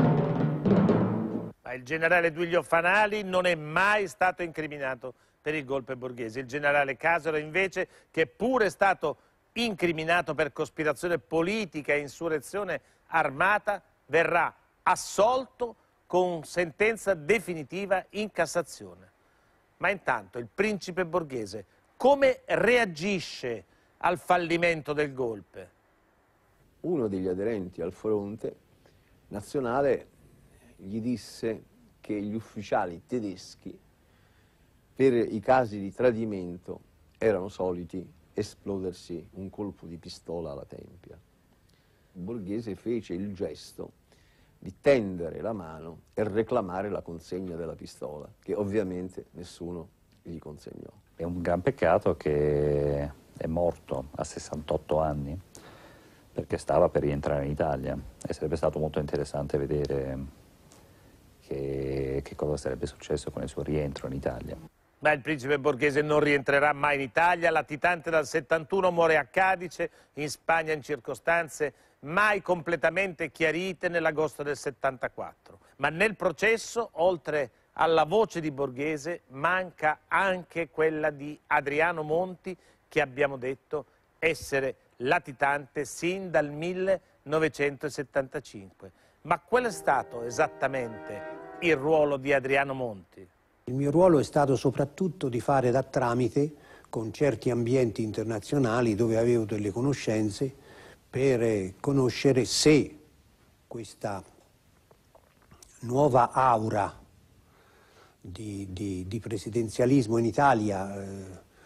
Ma il generale Duilio Fanali non è mai stato incriminato per il golpe borghese. Il generale Casero invece, che pure è stato incriminato per cospirazione politica e insurrezione armata, verrà assolto con sentenza definitiva in Cassazione. Ma intanto il principe borghese come reagisce al fallimento del golpe? Uno degli aderenti al fronte nazionale gli disse che gli ufficiali tedeschi per i casi di tradimento erano soliti esplodersi un colpo di pistola alla tempia. Borghese fece il gesto di tendere la mano e reclamare la consegna della pistola, che ovviamente nessuno gli consegnò. È un gran peccato che è morto a sessantotto anni, perché stava per rientrare in Italia e sarebbe stato molto interessante vedere che, che cosa sarebbe successo con il suo rientro in Italia. Ma il principe borghese non rientrerà mai in Italia. Latitante dal settantuno muore a Cadice, in Spagna, in circostanze mai completamente chiarite nell'agosto del settantaquattro. Ma nel processo, oltre alla voce di Borghese, manca anche quella di Adriano Monti, che abbiamo detto essere latitante sin dal millenovecentosettantacinque. Ma qual è stato esattamente il ruolo di Adriano Monti? Il mio ruolo è stato soprattutto di fare da tramite con certi ambienti internazionali dove avevo delle conoscenze per conoscere se questa nuova aura di, di, di presidenzialismo in Italia eh,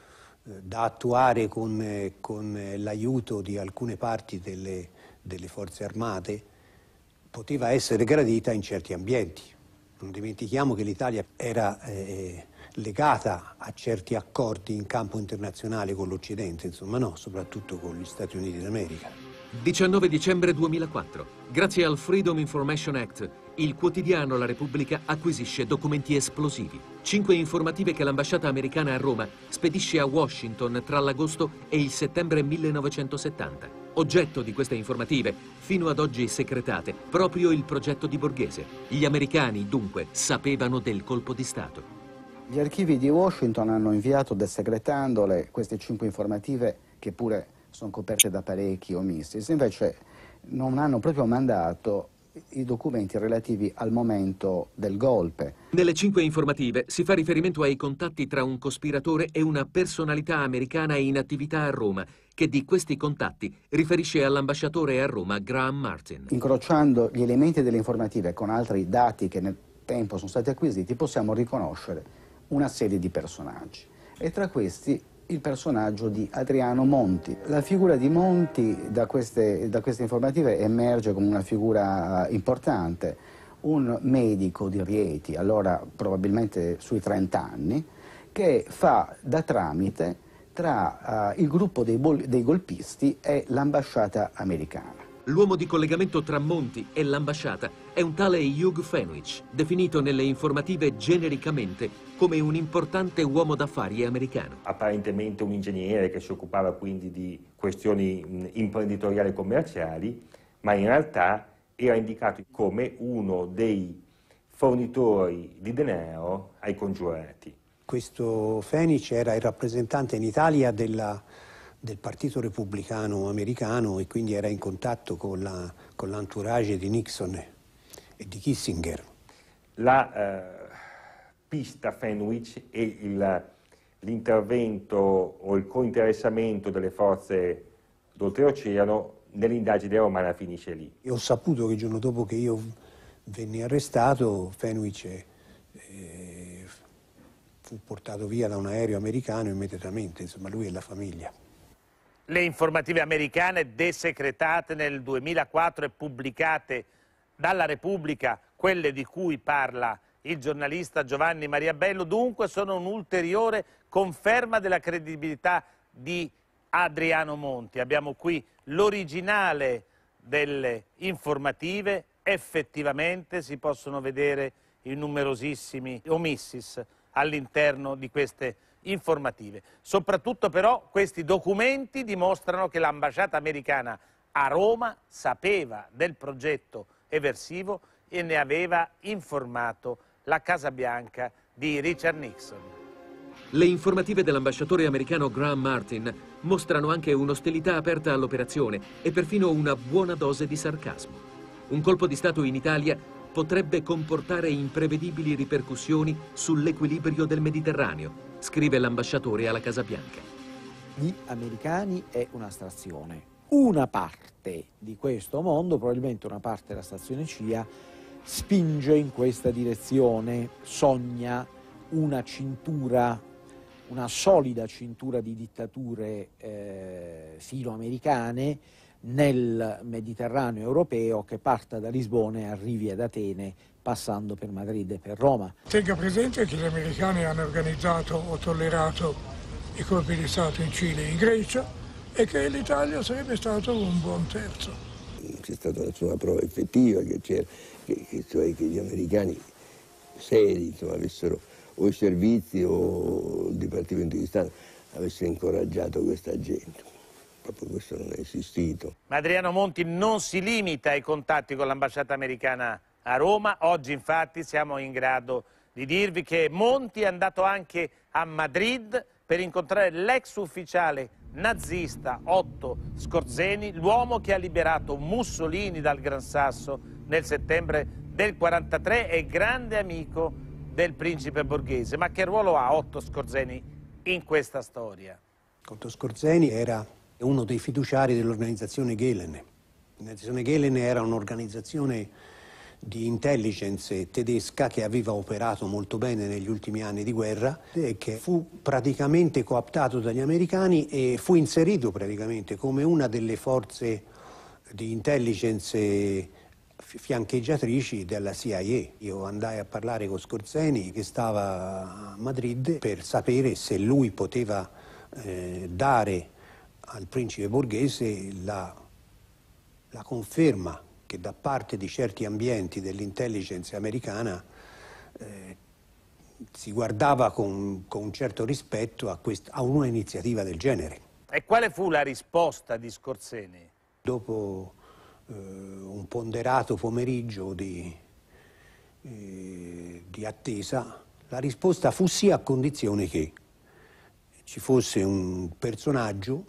da attuare con, eh, con l'aiuto di alcune parti delle, delle forze armate poteva essere gradita in certi ambienti. Non dimentichiamo che l'Italia era eh, legata a certi accordi in campo internazionale con l'Occidente, insomma no, soprattutto con gli Stati Uniti d'America. diciannove dicembre duemilaquattro. Grazie al Freedom Information Act, il quotidiano La Repubblica acquisisce documenti esplosivi. Cinque informative che l'ambasciata americana a Roma spedisce a Washington tra l'agosto e il settembre millenovecentosettanta. Oggetto di queste informative, fino ad oggi segretate, proprio il progetto di Borghese. Gli americani, dunque, sapevano del colpo di Stato. Gli archivi di Washington hanno inviato, desegretandole, queste cinque informative che pure sono coperte da parecchi omissi, invece non hanno proprio mandato i documenti relativi al momento del golpe. Nelle cinque informative si fa riferimento ai contatti tra un cospiratore e una personalità americana in attività a Roma, che di questi contatti riferisce all'ambasciatore a Roma Graham Martin. Incrociando gli elementi delle informative con altri dati che nel tempo sono stati acquisiti, possiamo riconoscere una serie di personaggi. E tra questi il personaggio di Adriano Monti. La figura di Monti da queste, da queste informative emerge come una figura importante, un medico di Rieti, allora probabilmente sui trenta anni, che fa da tramite tra uh, il gruppo dei, dei golpisti e l'ambasciata americana. L'uomo di collegamento tra Monti e l'ambasciata è un tale Hugh Fenwich, definito nelle informative genericamente come un importante uomo d'affari americano. Apparentemente un ingegnere che si occupava quindi di questioni imprenditoriali e commerciali, ma in realtà era indicato come uno dei fornitori di denaro ai congiurati. Questo Fenwich era il rappresentante in Italia della, del Partito Repubblicano Americano e quindi era in contatto con la, con l'entourage di Nixon e di Kissinger. La eh, pista Fenwich e l'intervento o il cointeressamento delle forze d'oltreoceano nell'indagine romana finisce lì. E ho saputo che il giorno dopo che io venni arrestato, Fenwich eh, fu fu portato via da un aereo americano immediatamente, insomma lui e la famiglia. Le informative americane desecretate nel duemilaquattro e pubblicate dalla Repubblica, quelle di cui parla il giornalista Giovanni Maria Bello, dunque sono un'ulteriore conferma della credibilità di Adriano Monti. Abbiamo qui l'originale delle informative, effettivamente si possono vedere i numerosissimi omissis all'interno di queste informative. Soprattutto però questi documenti dimostrano che l'ambasciata americana a Roma sapeva del progetto eversivo e ne aveva informato la Casa Bianca di Richard Nixon. Le informative dell'ambasciatore americano Graham Martin mostrano anche un'ostilità aperta all'operazione e perfino una buona dose di sarcasmo. Un colpo di Stato in Italia potrebbe comportare imprevedibili ripercussioni sull'equilibrio del Mediterraneo, scrive l'ambasciatore alla Casa Bianca. Gli americani è un'astrazione. Una parte di questo mondo, probabilmente una parte della stazione C I A, spinge in questa direzione, sogna una cintura, una solida cintura di dittature eh, filo-americane nel Mediterraneo europeo che parta da Lisbona e arrivi ad Atene passando per Madrid e per Roma. Tenga presente che gli americani hanno organizzato o tollerato i colpi di Stato in Cile e in Grecia e che l'Italia sarebbe stato un buon terzo. Non c'è stata nessuna prova effettiva che, che, che, cioè che gli americani seri insomma, avessero o i servizi o il Dipartimento di Stato avessero incoraggiato questa gente. Proprio questo non è esistito. Ma Adriano Monti non si limita ai contatti con l'ambasciata americana a Roma. Oggi infatti siamo in grado di dirvi che Monti è andato anche a Madrid per incontrare l'ex ufficiale nazista Otto Skorzeny, l'uomo che ha liberato Mussolini dal Gran Sasso nel settembre del quarantatré e grande amico del principe Borghese. Ma che ruolo ha Otto Skorzeny in questa storia? Otto Skorzeny era uno dei fiduciari dell'organizzazione Gehlen. L'organizzazione Gehlen era un'organizzazione di intelligence tedesca che aveva operato molto bene negli ultimi anni di guerra e che fu praticamente cooptato dagli americani e fu inserito praticamente come una delle forze di intelligence fiancheggiatrici della C I A. Io andai a parlare con Skorzeny che stava a Madrid per sapere se lui poteva eh, dare al principe Borghese la, la conferma che da parte di certi ambienti dell'intelligence americana eh, si guardava con, con un certo rispetto a, a una iniziativa del genere. E quale fu la risposta di Skorzeny? Dopo eh, un ponderato pomeriggio di, eh, di attesa, la risposta fu sì, a condizione che ci fosse un personaggio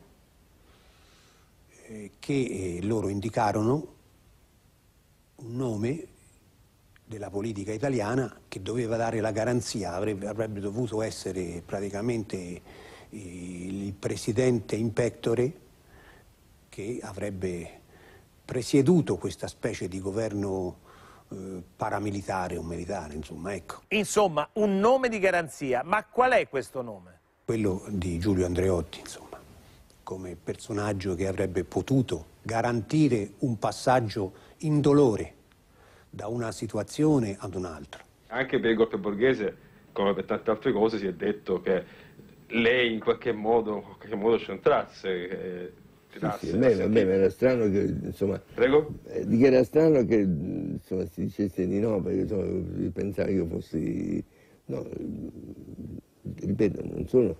eh, che eh, loro indicarono un nome della politica italiana che doveva dare la garanzia, avrebbe, avrebbe dovuto essere praticamente il presidente in pectore che avrebbe presieduto questa specie di governo eh, paramilitare o militare, insomma, ecco. Insomma, un nome di garanzia, ma qual è questo nome? Quello di Giulio Andreotti, insomma, come personaggio che avrebbe potuto garantire un passaggio indolore da una situazione ad un'altra. Anche per il golpe Borghese, come per tante altre cose, si è detto che lei in qualche modo, in qualche modo c'entrasse. Eh, sì, sì, a me, a me era strano che, insomma, Prego? Eh, di che era strano che insomma, si dicesse di no, perché insomma, io pensavo che io fossi, no, ripeto, non sono,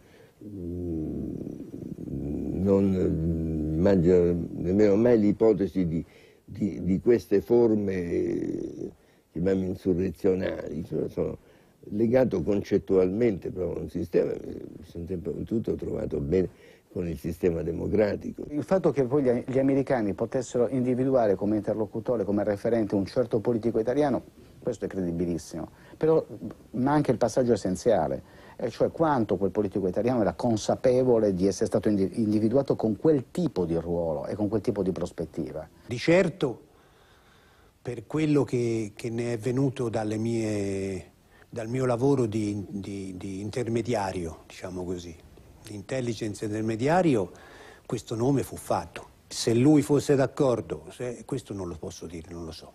non immagino nemmeno mai l'ipotesi di Di, di queste forme, chiamiamo insurrezionali, sono, sono legato concettualmente proprio a un sistema, mi sono sempre tutto trovato bene con il sistema democratico. Il fatto che poi gli, gli americani potessero individuare come interlocutore, come referente un certo politico italiano, questo è credibilissimo, però manca il passaggio essenziale, e cioè quanto quel politico italiano era consapevole di essere stato individuato con quel tipo di ruolo e con quel tipo di prospettiva. Di certo, per quello che, che ne è venuto dalle mie, dal mio lavoro di, di, di intermediario, diciamo così, di intelligence intermediario, questo nome fu fatto. Se lui fosse d'accordo, questo non lo posso dire, non lo so.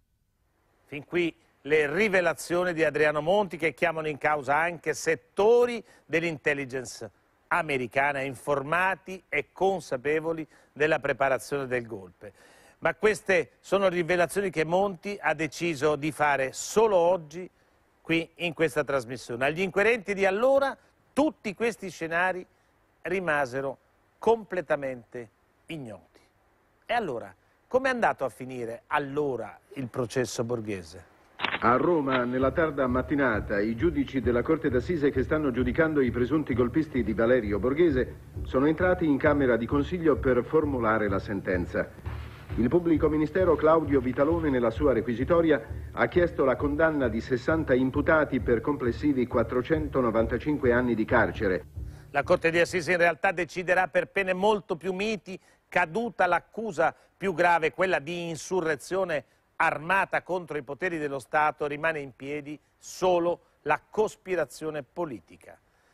Fin qui le rivelazioni di Adriano Monti, che chiamano in causa anche settori dell'intelligence americana informati e consapevoli della preparazione del golpe. Ma queste sono rivelazioni che Monti ha deciso di fare solo oggi qui in questa trasmissione. Agli inquirenti di allora tutti questi scenari rimasero completamente ignoti. E allora, com'è andato a finire allora il processo Borghese? A Roma, nella tarda mattinata, i giudici della Corte d'Assise che stanno giudicando i presunti golpisti di Valerio Borghese sono entrati in Camera di Consiglio per formulare la sentenza. Il pubblico ministero Claudio Vitalone, nella sua requisitoria, ha chiesto la condanna di sessanta imputati per complessivi quattrocentonovantacinque anni di carcere. La Corte di Assise in realtà deciderà per pene molto più miti, caduta l'accusa più grave, quella di insurrezione armata contro i poteri dello Stato, rimane in piedi solo la cospirazione politica.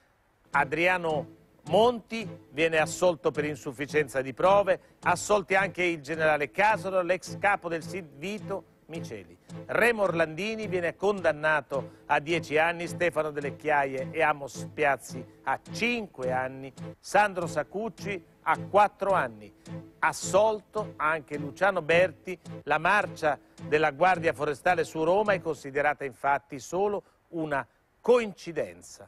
Adriano Monti viene assolto per insufficienza di prove, assolti anche il generale Casolo, l'ex capo del S I D Vito Miceli. Remo Orlandini viene condannato a dieci anni, Stefano Delle Chiaie e Amos Piazzi a cinque anni, Sandro Sacucci a quattro anni. Assolto anche Luciano Berti. La marcia della Guardia Forestale su Roma è considerata infatti solo una coincidenza.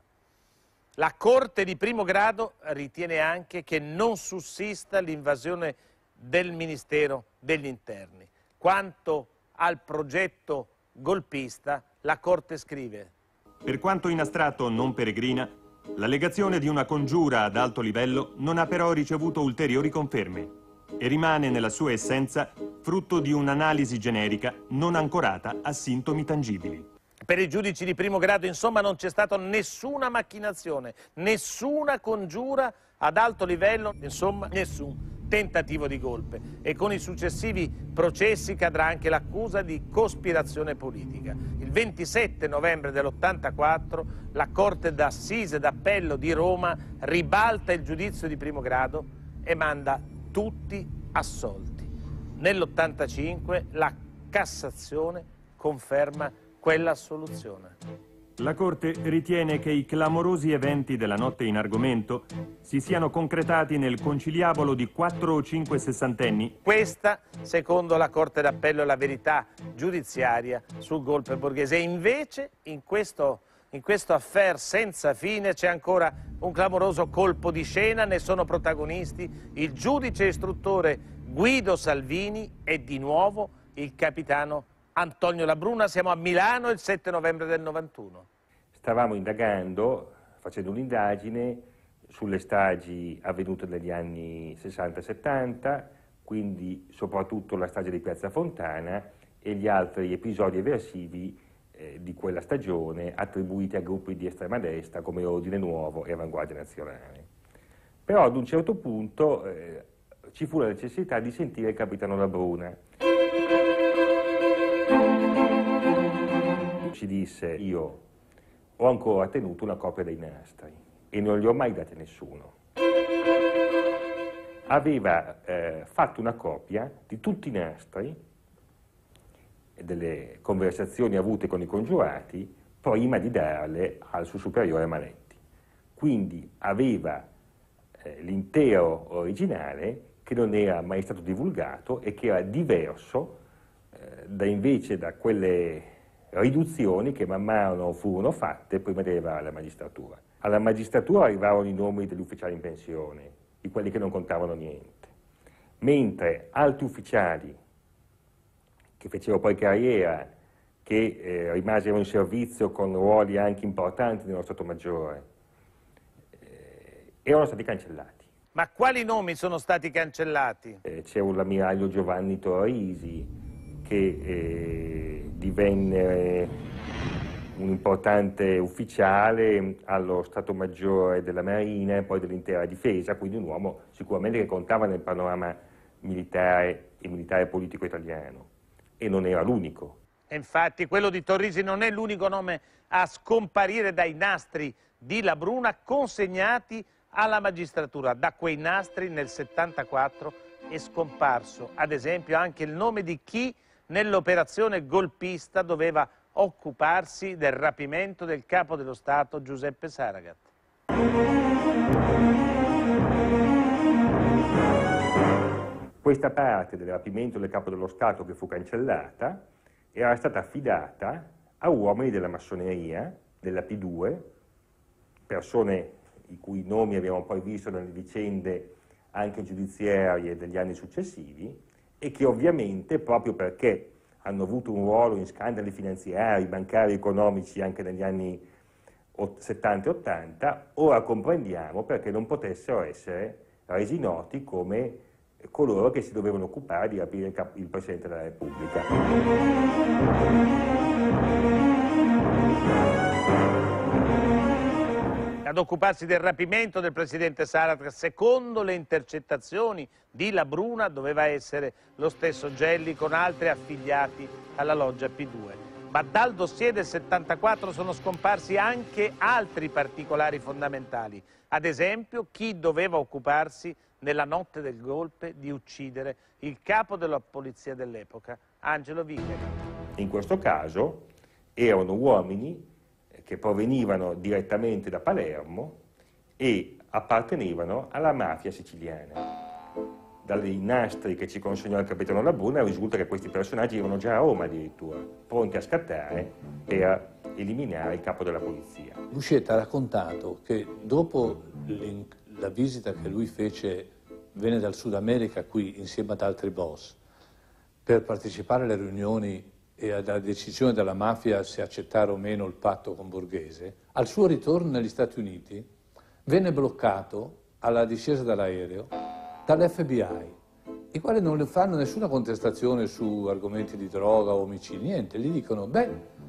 La Corte di primo grado ritiene anche che non sussista l'invasione del Ministero degli Interni. Quanto al progetto golpista, la Corte scrive: per quanto in astratto non peregrina, l'allegazione di una congiura ad alto livello non ha però ricevuto ulteriori conferme e rimane nella sua essenza frutto di un'analisi generica non ancorata a sintomi tangibili. Per i giudici di primo grado, insomma, non c'è stata nessuna macchinazione, nessuna congiura ad alto livello, insomma, nessun tentativo di golpe. E con i successivi processi cadrà anche l'accusa di cospirazione politica. Il ventisette novembre dell'ottantaquattro la Corte d'Assise d'Appello di Roma ribalta il giudizio di primo grado e manda tutti assolti. Nell'ottantacinque la Cassazione conferma quella soluzione. La Corte ritiene che i clamorosi eventi della notte in argomento si siano concretati nel conciliabolo di quattro o cinque sessantenni. Questa, secondo la Corte d'Appello, è la verità giudiziaria sul golpe Borghese. E invece, in questo, in questo affair senza fine, c'è ancora un clamoroso colpo di scena. Ne sono protagonisti il giudice istruttore Guido Salvini e di nuovo il capitano Antonio Labruna. Siamo a Milano il sette novembre del novantuno. Stavamo indagando, facendo un'indagine sulle stragi avvenute negli anni sessanta settanta, quindi soprattutto la strage di Piazza Fontana e gli altri episodi eversivi eh, di quella stagione attribuiti a gruppi di estrema destra come Ordine Nuovo e Avanguardia Nazionale. Però ad un certo punto eh, ci fu la necessità di sentire il capitano Labruna. Ci disse: io ho ancora tenuto una copia dei nastri e non li ho mai dati a nessuno. Aveva eh, fatto una copia di tutti i nastri e delle conversazioni avute con i congiurati prima di darle al suo superiore Manetti. Quindi aveva eh, l'intero originale che non era mai stato divulgato e che era diverso eh, da invece da quelle riduzioni che man mano furono fatte prima di arrivare alla magistratura. Alla magistratura arrivarono i nomi degli ufficiali in pensione, di quelli che non contavano niente, mentre altri ufficiali che fecero poi carriera, che eh, rimasero in servizio con ruoli anche importanti nello Stato Maggiore, eh, erano stati cancellati. Ma quali nomi sono stati cancellati? Eh, c'è un l'ammiraglio Giovanni Torrisi, che eh, divenne un importante ufficiale allo Stato Maggiore della Marina e poi dell'intera difesa, quindi un uomo sicuramente che contava nel panorama militare e militare politico italiano, e non era l'unico. E infatti quello di Torrisi non è l'unico nome a scomparire dai nastri di La Bruna consegnati alla magistratura. Da quei nastri nel settantaquattro è scomparso, ad esempio, anche il nome di chi nell'operazione golpista doveva occuparsi del rapimento del capo dello Stato Giuseppe Saragat. Questa parte del rapimento del capo dello Stato che fu cancellata era stata affidata a uomini della massoneria, della P due, persone i cui nomi abbiamo poi visto nelle vicende anche giudiziarie degli anni successivi, e che ovviamente, proprio perché hanno avuto un ruolo in scandali finanziari, bancari, economici anche negli anni settanta e ottanta, ora comprendiamo perché non potessero essere resi noti come coloro che si dovevano occupare di rapire il, cap- il Presidente della Repubblica. Ad occuparsi del rapimento del Presidente Saragat, secondo le intercettazioni di La Bruna, doveva essere lo stesso Gelli con altri affiliati alla loggia P due. Ma dal dossier del settantaquattro sono scomparsi anche altri particolari fondamentali. Ad esempio, chi doveva occuparsi nella notte del golpe di uccidere il capo della polizia dell'epoca, Angelo Vigari. In questo caso erano uomini che provenivano direttamente da Palermo e appartenevano alla mafia siciliana. Dai nastri che ci consegnò il capitano La Bruna risulta che questi personaggi erano già a Roma addirittura, pronti a scattare per eliminare il capo della polizia. Buscetta ha raccontato che dopo la visita che lui fece, venne dal Sud America qui insieme ad altri boss, per partecipare alle riunioni e alla decisione della mafia se accettare o meno il patto con Borghese, al suo ritorno negli Stati Uniti venne bloccato alla discesa dall'aereo dall'F B I, i quali non le fanno nessuna contestazione su argomenti di droga o omicidi, niente, gli dicono, beh,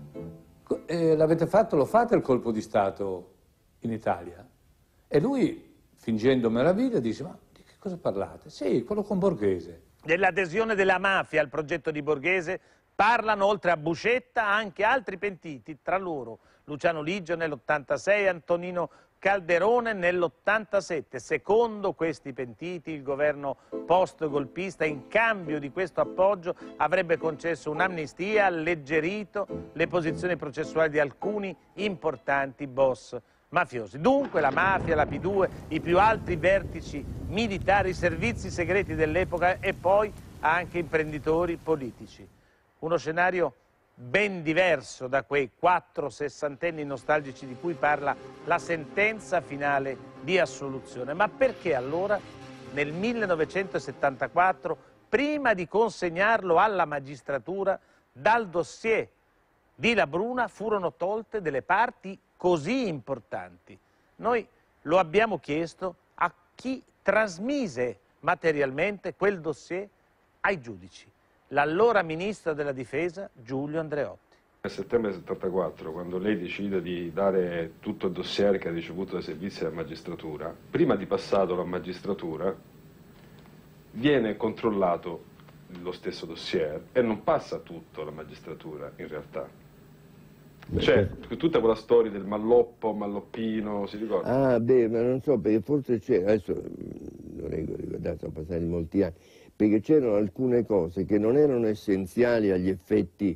eh, l'avete fatto, lo fate il colpo di Stato in Italia? E lui, fingendo meraviglia, dice, ma di che cosa parlate? Sì, quello con Borghese. Dell'adesione della mafia al progetto di Borghese parlano, oltre a Buscetta, anche altri pentiti, tra loro Luciano Liggio nell'ottantasei, Antonino Calderone nell'ottantasette. Secondo questi pentiti il governo post-golpista, in cambio di questo appoggio, avrebbe concesso un'amnistia, alleggerito le posizioni processuali di alcuni importanti boss mafiosi. Dunque la mafia, la P due, i più alti vertici militari, i servizi segreti dell'epoca e poi anche imprenditori politici. Uno scenario ben diverso da quei quattro sessantenni nostalgici di cui parla la sentenza finale di assoluzione. Ma perché allora nel millenovecentosettantaquattro, prima di consegnarlo alla magistratura, dal dossier di La Bruna furono tolte delle parti così importanti? Noi lo abbiamo chiesto a chi trasmise materialmente quel dossier ai giudici. L'allora ministro della difesa Giulio Andreotti. Nel settembre settantaquattro, quando lei decide di dare tutto il dossier che ha ricevuto dai servizi della magistratura, prima di passarlo alla magistratura viene controllato lo stesso dossier e non passa tutto alla magistratura in realtà. C'è tutta quella storia del malloppo, malloppino, si ricorda? Ah, beh, ma non so, perché forse c'è, adesso non è ricordato, sono passati molti anni, perché c'erano alcune cose che non erano essenziali agli effetti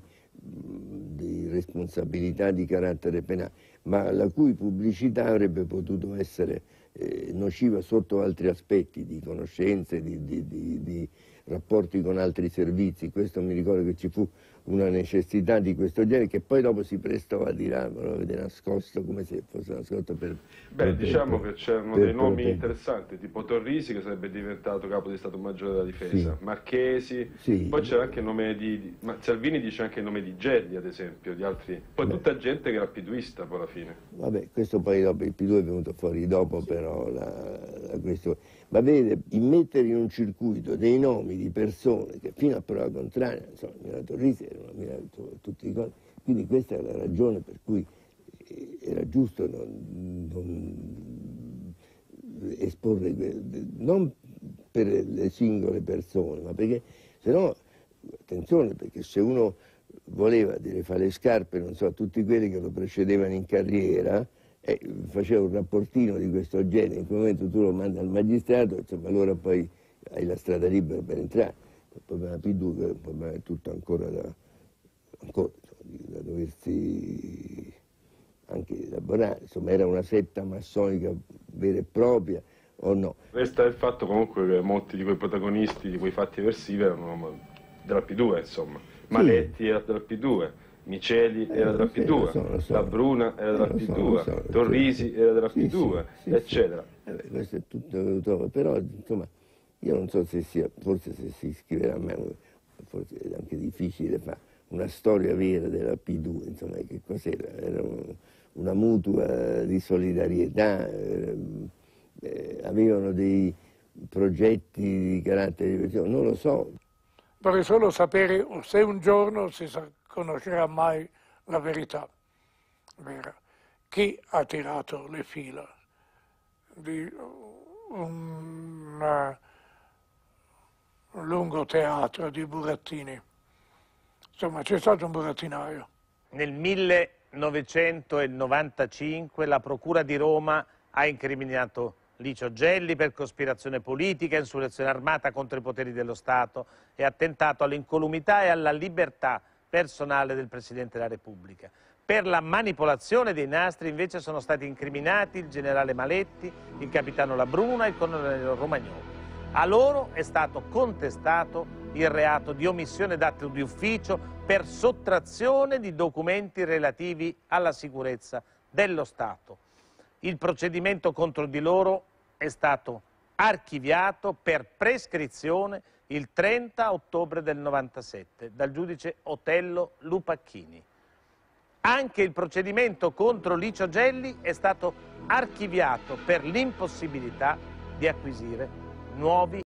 di responsabilità di carattere penale, ma la cui pubblicità avrebbe potuto essere eh, nociva sotto altri aspetti, di conoscenze, di, di, di, di rapporti con altri servizi. Questo mi ricordo che ci fu una necessità di questo genere che poi dopo si prestò a dire, ah, lo avete nascosto come se fosse nascosto per... Beh, per, diciamo per, che c'erano per, dei nomi per, interessanti, tipo Torrisi che sarebbe diventato capo di Stato Maggiore della Difesa, sì. Marchesi, sì. Poi c'era anche il nome di... di ma Salvini dice anche il nome di Gelli, ad esempio, di altri... Poi Beh. tutta gente che era piduista poi alla fine. Vabbè, questo poi dopo, il P due è venuto fuori dopo, però la, la questione... Ma vede, immettere in un circuito dei nomi di persone che fino a prova contraria, insomma, Milano Torrisi era una Milano, tutti i cose, quindi questa è la ragione per cui era giusto non, non esporre, non per le singole persone, ma perché, se no, attenzione, perché se uno voleva dire, fare le scarpe, non so, a tutti quelli che lo precedevano in carriera, e faceva un rapportino di questo genere. In quel momento tu lo mandi al magistrato, insomma, allora poi hai la strada libera per entrare. Il problema P due è un problema tutto ancora da, ancora, da doversi anche elaborare. Insomma, era una setta massonica vera e propria o no? Resta il fatto comunque che molti di quei protagonisti di quei fatti eversivi erano della P due, insomma. Maletti era della P due. Miceli era della P due, so, so. La Bruna era della P due, so, so, Torrisi era della P due, sì, sì, eccetera. Sì. Eh beh, questo è tutto, però insomma, io non so se sia, forse se si iscriverà a me, forse è anche difficile fare una storia vera della P due, insomma, che cos'era? Era un, una mutua di solidarietà, eh, eh, avevano dei progetti di carattere diverso, non lo so. Vorrei solo sapere se un giorno si sa conoscerà mai la verità vera. Chi ha tirato le fila di un, uh, un lungo teatro di burattini? Insomma, c'è stato un burattinaio. Nel millenovecentonovantacinque la Procura di Roma ha incriminato Licio Gelli per cospirazione politica, insurrezione armata contro i poteri dello Stato e attentato all'incolumità e alla libertà personale del Presidente della Repubblica. Per la manipolazione dei nastri invece sono stati incriminati il generale Maletti, il capitano La Bruna e il colonnello Romagnoli. A loro è stato contestato il reato di omissione d'atto di ufficio per sottrazione di documenti relativi alla sicurezza dello Stato. Il procedimento contro di loro è stato archiviato per prescrizione il trenta ottobre del novantasette dal giudice Otello Lupacchini. Anche il procedimento contro Licio Gelli è stato archiviato per l'impossibilità di acquisire nuovi